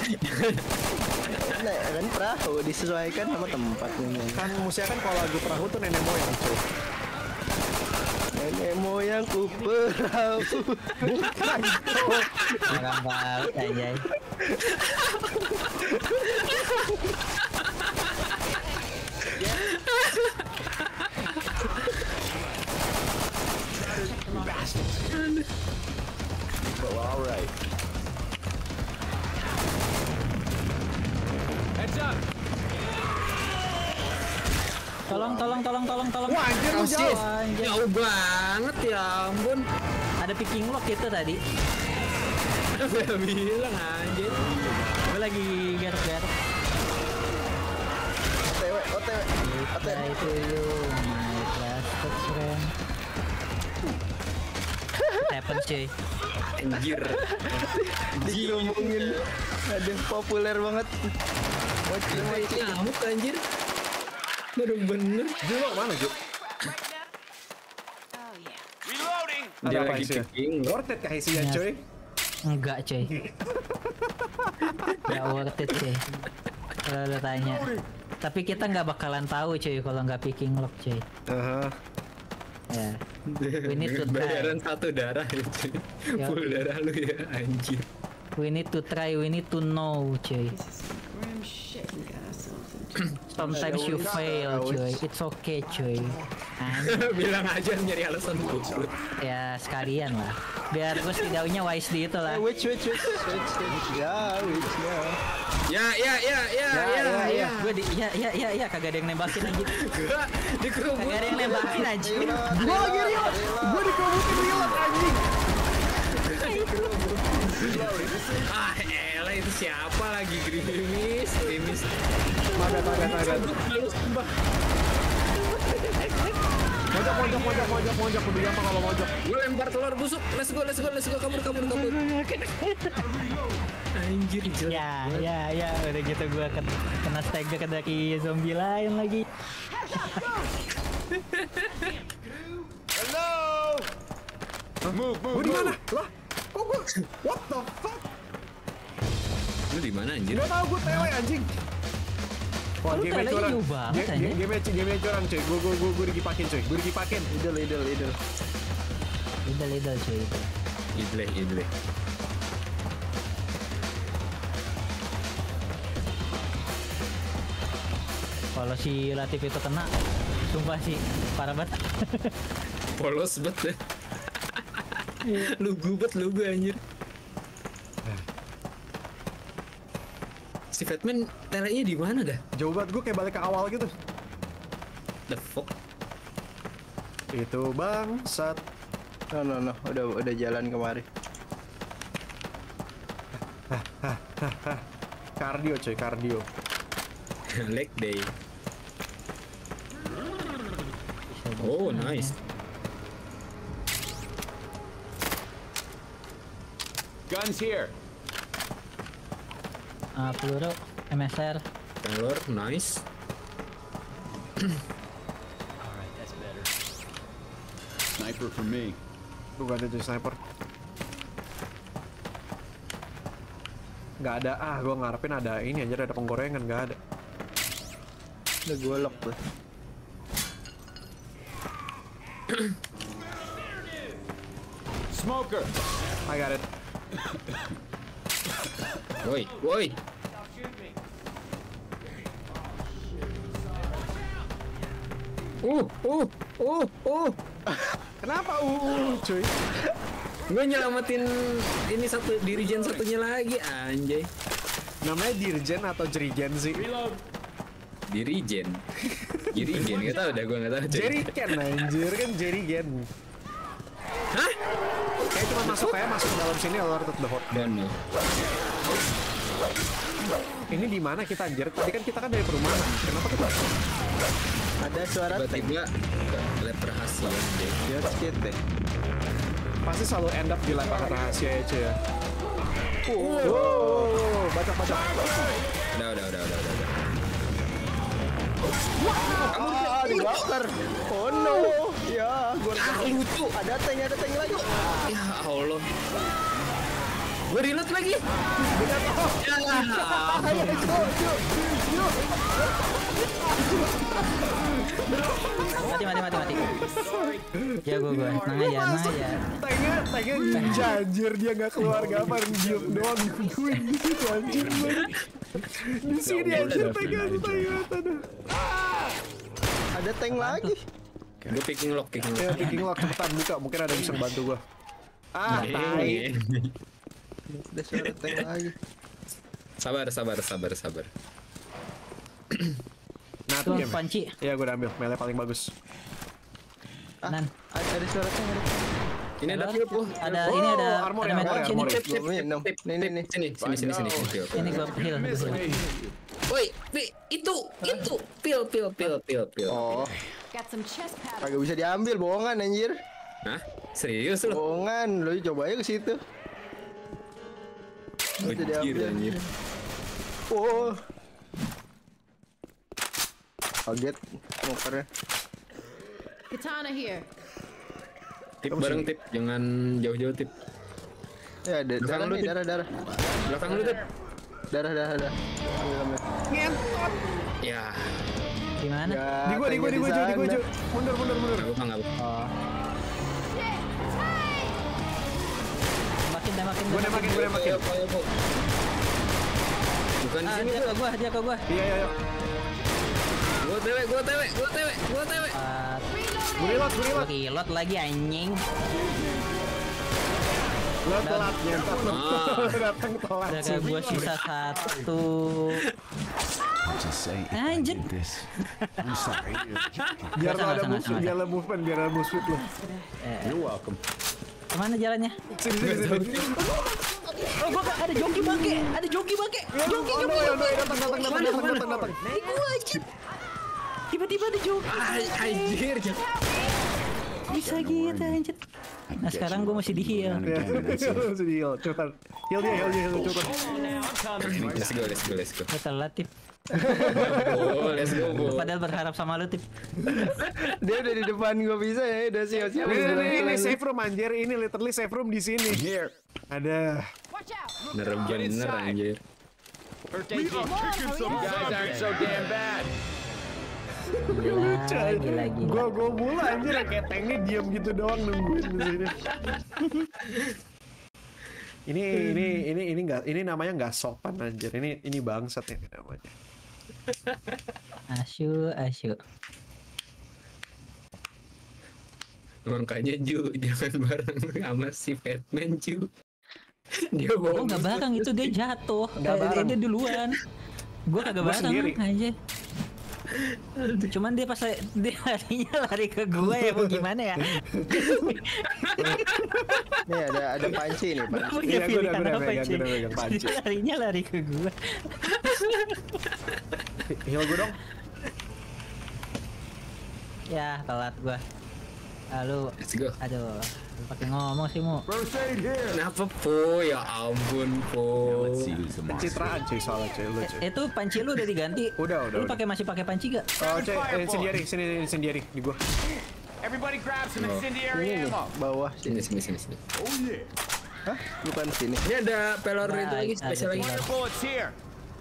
Nah, kan perahu disesuaikan sama tempatnya. Kan musiknya kan kalau lagu perahu tuh nenek moyang cuy. Nenek moyangku perahu. Bukan. Orang balik anjay. Well, all right. Heads up. Tolong, tolong, tolong, tolong, tolong. Wah, anjir lu Asis. jauh. Anjay. Jauh banget ya ampun. Ada picking lock itu tadi. Udah bilang anjir. Gue lagi garuk-garuk. O T W, O T W. Nah, itu you, my trusted friend. What happens cuy? Anjir. Diomongin. Ada populer banget. Mochi-mochi. Ngamuk anjir. Bener-bener. Ju, lo mana Ju? Reloading. Ada Dia apa lagi isinya? kicking. Worth it kah isinya Iya. cuy? Enggak cuy. Gak worth it cuy. Kalau lo tanya. Tapi kita nggak bakalan tahu cuy kalau nggak picking lock cuy. Aha. Ya. We need to try. Bayaran satu darah ya cuy. Ya. Full darah lu ya anjir. We need to try, we need to know cuy. Grim shit. We got ourselves in. Sometimes you fail, cuy. It's okay, cuy. Anjing. Bilang aja nyari alasan gue. Ya sekalian lah. Biar gue setidaknya wisely itu lah. Witch, witch, witch, witch, witch. Ya, witch, ya. Ya, ya, ya, ya, ya, ya. Gue di, ya, ya, ya, ya, kagak ada yang nembakin anjing. Gua dikerubutin. Kagak ada yang nembakin anjing. Gue lagi riot. Gue dikebukin riot anjing. Ah, elah itu siapa lagi gerimis, gerimis. Magat, magat, magat. Lalu sembah. Mojok, mojok, mojok, mojok, mojok. Udah gampang kalau mojok. Gue lempar telur busuk. Let's go, let's go, let's go. Kabur, kabur, kabur. Anjir, jelek. Ya, ya, ya, udah gitu gue kena, kena stagger ke daki zombie lain lagi. Hello. Move, move, Gue di mana? move. Lah, kok gue? What the fuck? Lu di mana anjir? Gak tau gue tewe anjing. Wah, Lu game telenya curang. jauh banget, Game anjing. game game curang cuy. Gue gue gue gue dikipakin cuy. Gue dikipakin. Idol, idol, idol. Idol, idol, cuy. Idle, idle. Kalau si Latif itu kena, sumpah sih parah banget. Polos bet deh. Lugu bet, lugu anjir. Si Fatman telenya di mana dah? Jauh banget gue kayak balik ke awal gitu. The fuck? Itu bangsat. No, no, no. Udah, udah jalan kemari. Kardio cuy, kardio. Leg day. Oh, nice. Guns here. Ah, peluru, M S R. Telur, nice. Sniper for me. Gue gak ada jadi sniper. Gak ada, ah gue ngarepin ada ini aja, ada penggorengan, gak ada. Udah golok tuh. Smoker. I got it. Woi, woi. Uh, uh, uh, uh. Kenapa uh, uh cuy? Gue nyelamatin ini satu dirijen satunya lagi anjay. Namanya Dirjen atau Jerigen sih? Dirijen. Dirijen enggak tahu dah, gue enggak tahu. cuy. Jeriken anjir kan Jerigen. Hah? Kayak cuma masuk kayak masuk ke dalam sini luar the hot. Don't know. Ini di mana kita anjir? Tadi kan kita kan dari perumahan. Kenapa kita? Ada suara tank. Tiba-tiba lab rahasia deh. Dia skate deh. Pasti selalu end up di lapangan rahasia ya cuy ya. Wow, bacok bacok. Udah, udah, udah, udah, udah. Ah, dibakar. Oh no. Ya, gua Ah, lucu. ada tank, ada tank lagi. Ya Allah. Gue reload lagi. Ya. Mati, mati, mati, mati. Ya gue, gue, tenang aja, tenang aja. Tanknya, tanknya ninja anjir, dia nggak keluar gambar, diem doang nungguin di situ anjir. Di sini anjir tanknya, tanknya, aduh. Ada tank lagi. Gue picking lock, picking lock. Ya, picking lock cepetan buka, mungkin ada yang bisa bantu gua. Ah, tai. Ada suara tank lagi. Sabar, sabar, sabar, sabar. Nah, Tuh, tuh game. panci. Iya, gua udah ambil. Melee paling bagus. Nan, Ada, ada suara tank. Ada. Ini ada pil, oh. ada Oh, ini ada armor ada ya, metal armor ya, sini. armor ya. Tip, tip, Belum minum. tip, Nih, nih, tip. nih. Sini, sini, sini, sini, sini. Pil, pil. Ini gue heal, gue heal. Woi, pi, itu, itu, pil, pil, pil, pil, pil. Oh, Got some chest paddles. kagak bisa diambil, bohongan anjir. Hah? Serius lu? Bohongan, lu coba aja ke situ. Bisa Anjir, diambil. anjir. Oh. Kaget motornya. Katana here. Tip bareng tip, jangan jauh-jauh tip. Ya, ada Belakang darah lu, nih, Tip. darah, darah. Belakang lu tip. Darah, darah, darah. Ambil, ambil. Ya, Di mana? Ya, Di gua, di gua, di gua, Ju, di gua, sana. Ju. Mundur, mundur, mundur. nggak apa, nggak apa. Oh. Tembakin, tembakin, Gua nembakin, gua nembakin. Bukan di Ah, sini dia tuh. ke gua, dia ke gua. Iya, iya, iya. Gua tewe, gua tewe, gua tewe, gua tewe. Gue reload, gue reload. Reload lagi anjing. Lo telat nyentak lo. Datang telat Udah sih. kayak gua sisa satu. Anjir. Biar lo Nggak ada usah, move, nggak usah, biar lo movement, biar ada move speed lo. You're welcome. Kemana jalannya? Sini, sini, sini. Oh, gua ada joki bangke, ada joki bangke. Joki, Oh, no, joki. no, no, datang, datang, datang, Mana, datang, mana? datang, datang. Di gua anjir. Tiba-tiba ada joki. Anjir, Bisa gitu anjir. Nah sekarang gue masih di heal. Ya, masih di heal, cepetan. Heal dia, heal dia, heal dia, cepetan. let's go, let's go, let's go. Gue telat Tip. Oh, let's go, go. Padahal berharap sama lu Tip. Dia udah di depan gua bisa ya, udah siap-siap. Ini, ini, ini safe room anjir, ini literally safe room di sini. Ada. Bener bener anjir. Gila, gila, gila. Gua gua mula anjir kayak tanknya diam gitu doang nungguin di sini. Ini ini ini ini enggak ini namanya nggak sopan anjir. Ini ini bangsat ya namanya. Asyuk, asyuk. Makanya Ju, jangan bareng sama si Batman Ju. Dia Oh bawa nggak bareng itu dia jatuh. Nggak Kayak bareng. dia duluan. Gue kagak Gua sendiri. bareng aja. Cuman dia pas dia larinya lari ke gua ya mau gimana ya? Nih ada ada panci nih, Gua panci. punya Iya, gua udah- pilihan gua udah apa megang, sih? gua udah megang panci. Dia larinya lari ke gua. Heal gua dong. Ya telat gua. Lalu, Let's go. aduh, lu pakai ngomong sih mu. First aid here. Kenapa Po? Ya ampun Po. Pencitraan cuy soalnya cuy lu cuy. Itu panci lu udah diganti. Udah, udah, Lu udah. pakai masih pakai panci gak? Oh cuy, eh, incendiary, sini incendiary di gua. Everybody grab some Ini incendiary nih, ammo. bawah Sini sini. sini sini sini. Oh yeah. Hah? Bukan sini. Ini ada pelor Nah, itu lagi ada spesial lagi. pelor. Bullets here.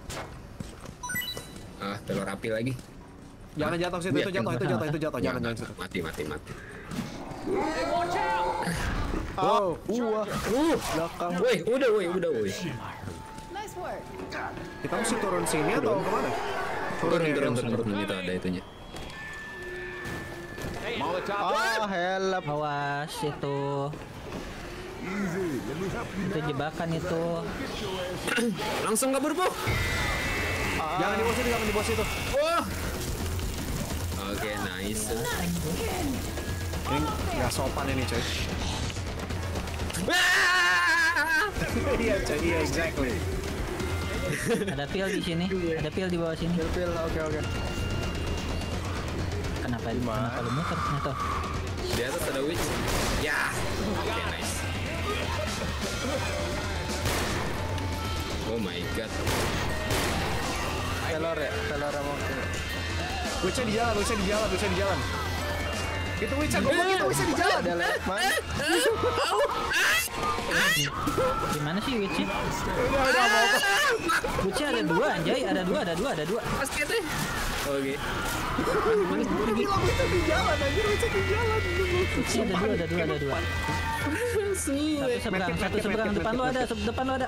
Ah, pelor api lagi. Jangan jatuh situ, itu Biar jatuh, itu kena. jatuh, itu jatuh, jangan jangan situ. Mati mati mati. Oh, Wah, Uh, belakang. woi, udah woi, udah woi. Nice work. kita mesti turun sini atau kemana? Turun ya, turun yang turun turun itu ada itunya. Ah, help. Awas itu. Itu jebakan itu. Langsung kabur Po. Jangan di bawah situ, jangan di bawah situ. Wah. Oke, nice. Ini nggak sopan ini coy. Ah! Iya coy, iya exactly. Ada pil di sini. Ada pil di bawah sini. Pil, oke oke. Kenapa kenapa lu muter ternyata? Di atas ada witch. Ya. Oke, nice. Oh my god. Pelor ya, pelor mau. Witch-nya di jalan, witch-nya di jalan, witch-nya di jalan. Itu witch-nya, gue itu witch-nya di jalan. Ada lewat mana? Gimana sih witch-nya? Udah, udah mau. Witch-nya ada dua anjay, ada dua, ada dua, ada dua. Basketnya. Oke. Gue bilang witch-nya di jalan, anjir witch-nya di jalan. Witch-nya ada dua, ada dua, ada dua. Satu seberang, satu seberang, depan lu ada, depan lu ada.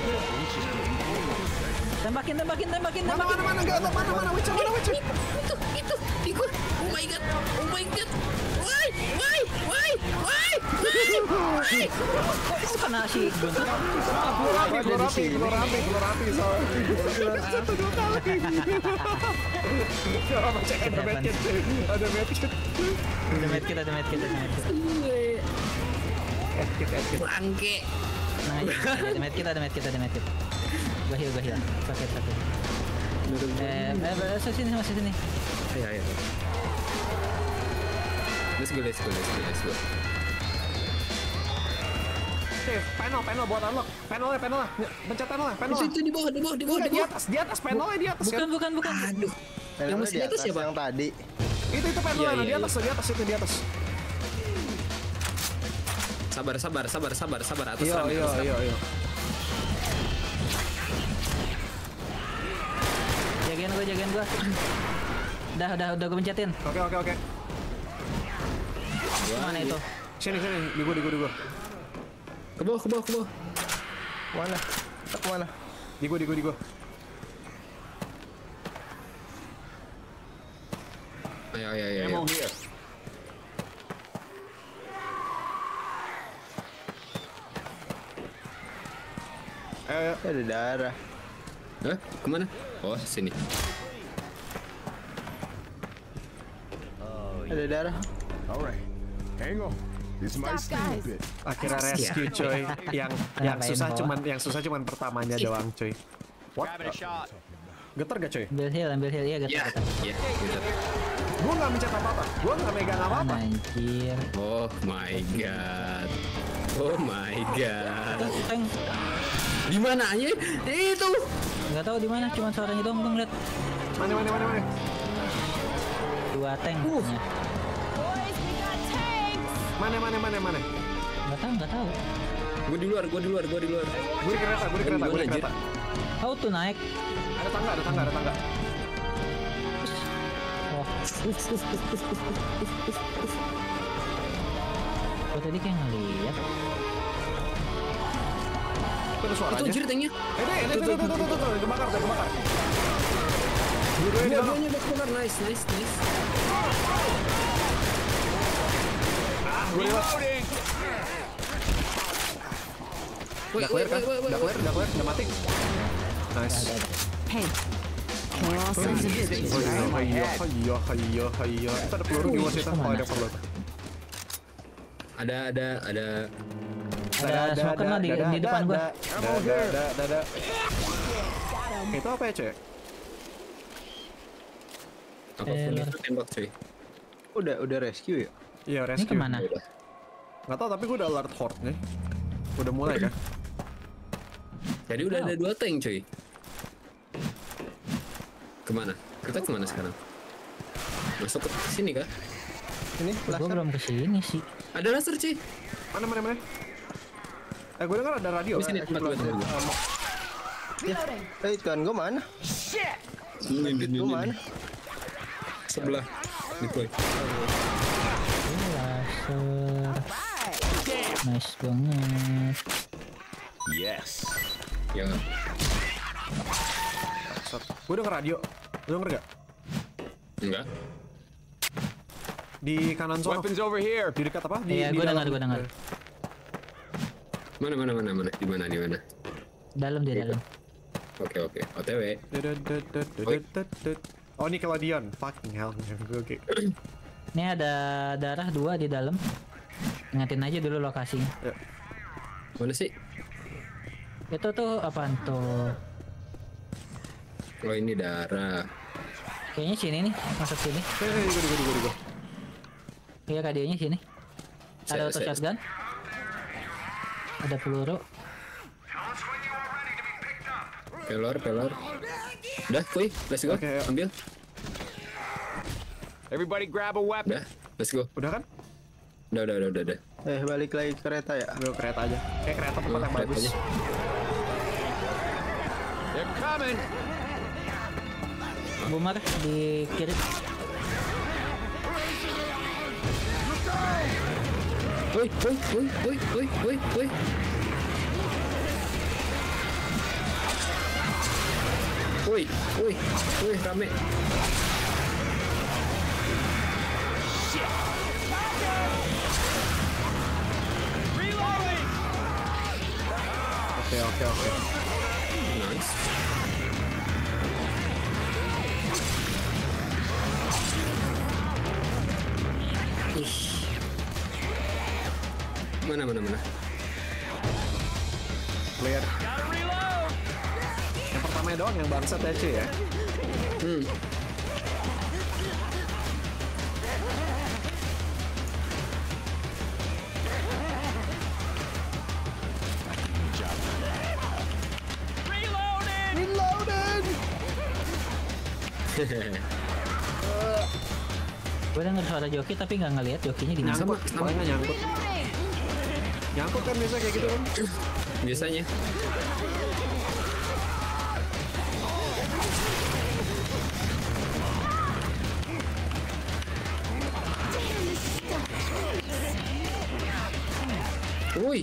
Tembakin, tembakin, tembakin, Mana, tembakin. mana, mana, nggak tahu mana, mana, witch-nya, mana, witch-nya. Itu, itu, itu. Oh my god. Oh my god. Why? Why? Why? Why? Why? Kok kena si guntur? Keluar api, keluar api, keluar api, keluar api, soalnya. Satu dua kali. Ya, macam ada medkit, cuy. Ada medkit. Ada medkit, ada medkit, ada medkit. Medkit, medkit. Bangke. Nah, iya, ada medkit, ada medkit, ada medkit. Gua heal, gua heal. Pakai, pakai. Eh, eh, eh, sini, masih sini. Ayo, ayo. Let's go, let's go, let's go, let's go. Oke, panel, panel buat unlock. Panelnya, panelnya. Pencet panelnya, panelnya. Itu di bawah, di bawah, di bawah, Bukan, di di bawah. atas, di atas, panelnya di atas Bukan, kan? bukan, bukan. Aduh. Yang mesti di atas siapa? Yang tadi. Itu, itu panelnya, Iya, nah, iya, di atas, di atas, itu di atas. Sabar, sabar, sabar, sabar, sabar. Atas Iya, rame, iya, atas rame. iya, iya. Jagain gua, jagain gua. Udah, udah, udah gua pencetin. Oke, oke, oke. Mana itu? Sini, sini, di gua, di gua, di gua. Ke bawah, ke bawah, ke bawah. Mana? Kita kemana? Di gua, di gua, di gua. Ayo, ayo, ayo. Ammo ayo. here. Eh, Ada darah. Hah? Kemana? Oh, sini. Ada darah. All right. Hang on. This might Stop, sting a guys. bit. akhirnya rescue coy. Yang yang Ngapain susah bawa? cuman yang susah cuman pertamanya doang coy. What? Getar gak coy? Ambil heal, ambil heal. Iya, Ya, getar-getar. ya, gitu. Gue nggak mencet apa-apa. Gue nggak megang apa-apa. Anjir. Oh my god. Oh my god. Tuh, tank. Di mana aja? Itu. Nggak tahu di mana, cuma suaranya doang tuh ngeliat. Mana mana mana mana. Dua tank. Uh. Ya. Boys, we got tanks. Mana mana mana mana. Nggak tahu, nggak tahu. Gue di luar, gue di luar, gue di luar. Gue di kereta, gue di kereta, gue di Anjir. kereta. How to naik? Ada tangga, ada tangga, ada tangga. Oh. Gue tadi kayak ngeliat. Itu ada Itu suaranya. anjir tanknya. Eh, deh, ini tuh tuh tuh tuh tuh, kebakar, tuh kebakar. Dua-duanya udah keluar. Nice, nice, nice. Gue lewat. Woi, Udah woi, clear kan? woi, woi, Udah woi. clear, udah clear, udah mati. Nice. Hey, we're all sons of bitches, Oh iya, right? iya, iya, iya, iya. Itu ada peluru di luar situ. Oh, ada peluru. Ada, ada, ada. Ada smoker lah di, di depan gua. Ada, ada, ada, ada, ada. Itu apa ya, Cek? Apapun Eh, itu tembak cuy. Udah udah rescue ya? Iya, Ini rescue. kemana? Nggak tahu, tapi gue udah alert horde nih. Udah mulai kan? Jadi udah ada dua tank cuy. Kemana? Kita kemana sekarang? Masuk ke sini kah? Ini Gua laser. belum kesini sih. Ada laser cuy. Mana, mana, mana? Eh, gue dengar ada radio. Di sini tempat gue tunggu. Reloading. Eh, tuan gue mana? Ini, ini, Gue ini. mana? Sebelah. Deploy. Ini laser. Nice banget. Yes. Ya. Gue denger radio. Lu denger gak? Enggak. Di kanan sono. Weapons over here. Di dekat apa? Di, Iya, di gua dalam. dengar, gua dengar. Mana mana mana mana? Di mana di mana? Dalam di dalam. Oke oke. O T W. Oh, ini Nickelodeon. Fucking hell. Gue oke. Ini ada darah dua di dalam. Ingatin aja dulu lokasinya. Mana sih? Itu tuh apaan tuh? Oh ini darah. Kayaknya sini nih, masuk sini. Eh, gue, gue, gue, gue, gue. Iya, radionya sini. Ada Saya- auto saya- shotgun. Ada peluru. Pelor pelor. Udah, kuy. Let's go. Oke, ayo. Ambil. Everybody grab a weapon. Udah. Let's go. Udah kan? Udah udah udah udah. udah. Eh, balik lagi ke kereta ya? Gue kereta aja. Kayak kereta tempat Oh, yang bagus. aja. They're coming. Boomer di kiri. Woi woi woi woi woi woi woi. Woi woi woi rame. Oke, oke, oke. Nice. Ih. Mana mana mana? Clear. Yang pertama doang yang bangsat ya, cuy ya. Hmm. Gue denger suara joki tapi nggak ngeliat jokinya di mana. Nyangkut, sama. soalnya nyangkut. Nyangkut kan biasa kayak gitu kan. Biasanya. Woi,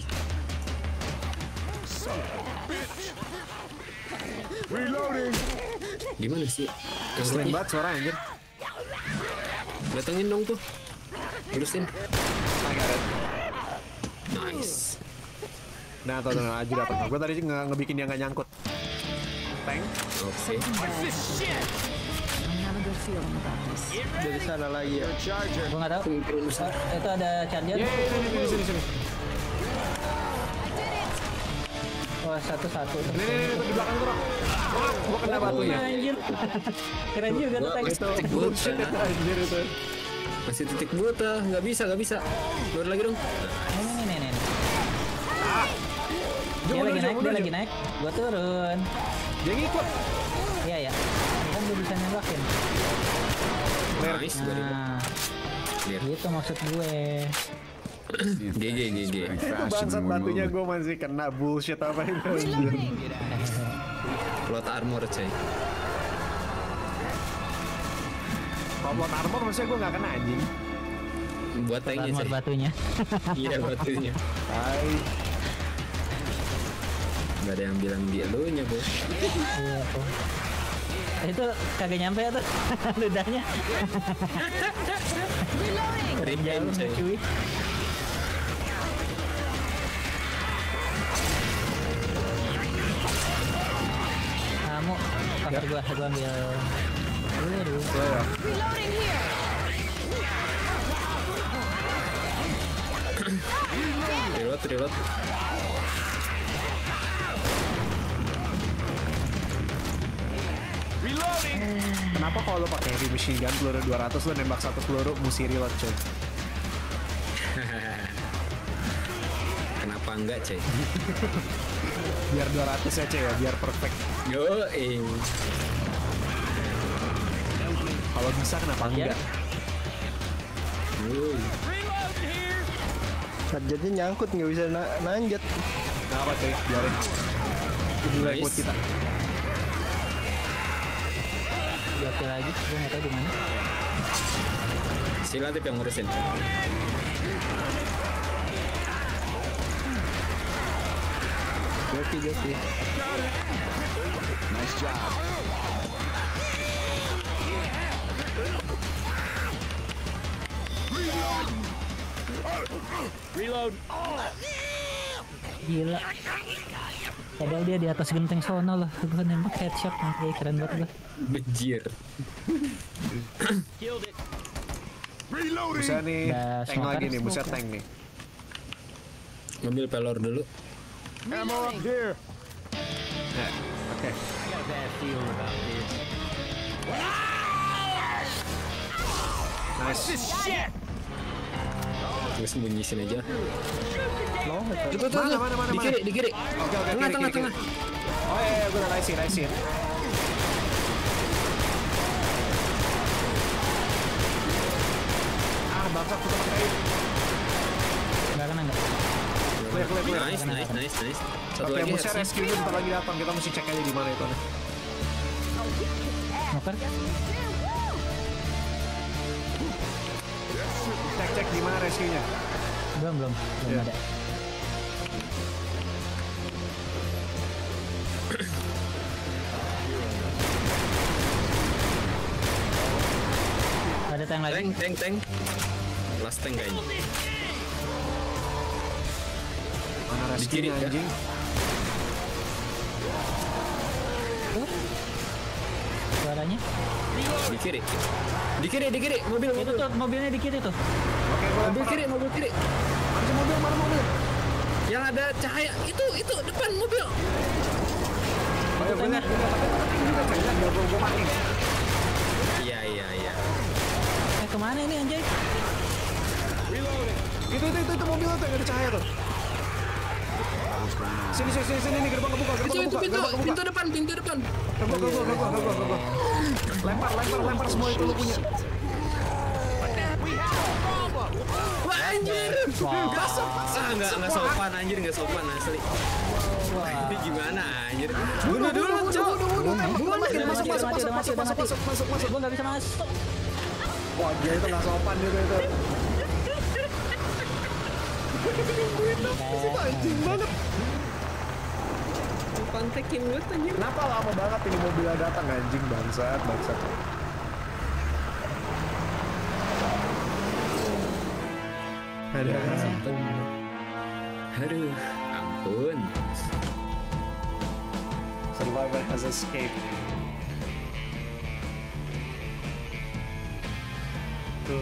Reloading. gimana sih? Yang Sering lainnya? banget suara anjir. Datengin dong tuh. Urusin. Nice. Nah, tuh, tuh, Aju datang. Gue tadi nge ngebikin dia nggak nyangkut. Tank. Oke. Dari sana lagi ya. Gua nggak tahu. Oh, itu ada charger. Yeay, ini, ini, sini, sini. Oh, satu-satu. Ini, ini, ini, tuh di belakang tuh, Rok. Oh, gua kena batunya. Anjir. Keren juga tuh tank. Itu titik Bullshit buta. itu, anjir itu. Masih titik buta. Nggak bisa, nggak bisa. Keluar lagi dong. Ini, ini, ini, ini. Dia Jauh, lagi jauh, naik, jauh, dia jauh. lagi naik. Gua turun. Dia ngikut. Iya ya. Kan dia bisa nembakin. Nice. Nah, Clear. itu maksud gue. G G G G. Itu bangsat batunya gue masih kena bullshit apa itu. Plot armor coy. Kalau plot armor maksudnya gue gak kena anjing. Buat tanknya Armor coy. batunya. Iya batunya. Hai. Gak ada yang bilang dia lu nya bos. Iya tuh. Itu kagak nyampe tuh ludahnya. Repaint coy. Cuy. Kamu cover gua, gua ambil dulu. Reloading here. Reload reload. Kenapa kalau lo pakai heavy machine gun peluru dua ratus lo nembak satu peluru mesti reload coy? Kenapa enggak coy? Biar dua ratus ya coy ya, biar perfect. Yo eh. Kalau bisa kenapa Iya. enggak? Wuih. Chargernya nyangkut nggak bisa na nanjat. Kenapa coy? Biarin. Ini Nice. buat kita. Jatuh lagi, gua nggak tahu di mana. Si Latif yang ngurusin. Joki joki. Gila. Padahal dia di atas genteng sono loh. Gua nembak headshot nanti keren banget gua. Bejir. Bisa nih, Udah tank smoker, lagi nih, smoker. buset tank nih. Ngambil pelor dulu. Ammo up here. Nah, oke. Nice. Gue sembunyi sini aja. No, Tuh tuh tuh. Mana, tuh. mana, mana, Di mana? kiri di kiri. Oke, oke, Tengah kiri, tengah kiri, tengah. kiri. Oh iya, iya gue udah raisin, raisin. Ah, bangsat tuh teman kayu. Nggak kena nggak? Clear, clear, clear. Nice nice nice nice. Satu Oke, lagi musuh harusnya. rescue bentar lagi datang. Kita mesti cek aja di mana itu. Smoker? Cek cek di mana rescue-nya. Belum belum belum Iya. ada. Ada tank lagi. Tank tank tank. Last tank kayaknya. Mana Di kiri, rescue-nya ya? anjing? Suaranya? Di kiri. Di kiri di kiri. Mobil Itu mobil. tuh mobilnya di kiri tuh. Oke, gue Mobil lempar. kiri mobil kiri. Mana sih mobil? Mana mobil? Yang ada cahaya itu itu depan mobil. Oh iya benar, benar. Tapi tapi juga coy, ya, biar gue mati. Iya iya iya. Eh kemana ini anjay? Itu itu itu, itu mobil tuh yang ada cahaya tuh. Sini sini sini sini nih gerbang kebuka, Itu gerbang itu kebuka, pintu gerbang kebuka. pintu depan pintu depan. Gerbang gerbang gerbang gerbang gerbang. Lempar lempar lempar semua itu lu punya. Wah anjir. Gak sopan. Ah enggak enggak sopan anjir enggak sopan asli. Ini gimana anjir? Bunuh dulu, Cok. Bunuh masuk Udah masuk mati, masuk udah masuk mati, masuk udah masuk mati. masuk masuk masuk. Gua nggak bisa masuk. Wah dia itu nggak sopan juga itu. Itu anjing banget. Pantekin gue anjir. Kenapa lama banget ini mobilnya datang anjing bangsat bangsat. ada. Sempet. Aduh, ampun. Survivor has escaped. Tuh.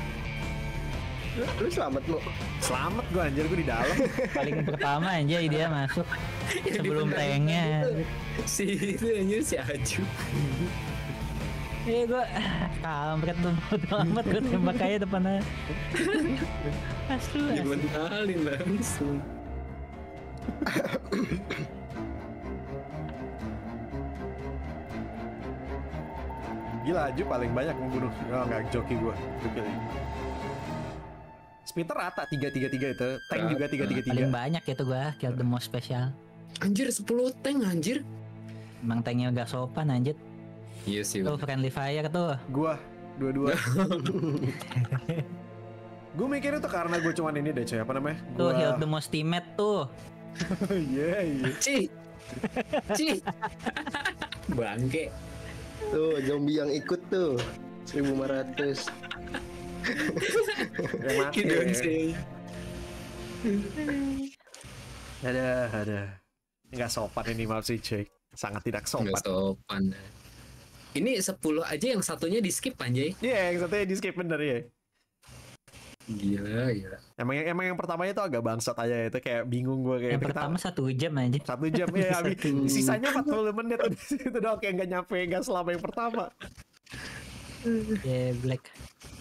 Lu selamat lu. Selamat gue anjir, gue di dalam. Paling pertama aja dia masuk sebelum Yang tanknya. Si itu anjir si Aju. Eh gue kampret tuh bodo amat gue tembak aja depannya. Asli. Dimentalin langsung. Gila, Aju paling banyak membunuh. Oh enggak, joki gue. Joki lagi. Splinter rata tiga tiga tiga itu. Tank juga tiga tiga tiga. Paling banyak itu gue kill the most special. Anjir sepuluh tank anjir. Emang tanknya gak sopan anjir. Iya sih. Tuh friendly fire tuh. Gua dua-dua. Gue mikirnya tuh karena gue cuman ini deh, coy, apa namanya? Tuh Gua... heal the most teammate tuh. Iya, iya. Ci. Ci. Bangke. Tuh zombie yang ikut tuh seribu lima ratus. Yang mati. Hidung sih. Ada, ada. Nggak sopan ini, maaf sih, cuy. Sangat tidak sopan. Nggak sopan. Ini sepuluh aja, yang satunya di skip anjay. Iya, yeah, yang satunya di skip bener ya. Gila, gila. Emang yang emang yang pertamanya tuh agak bangsat aja, itu kayak bingung gue kayak Yang pertama satu jam aja. satu jam ya, habis sisanya empat puluh menit itu doang kayak nggak nyampe, nggak selama yang pertama. Ya yeah, black.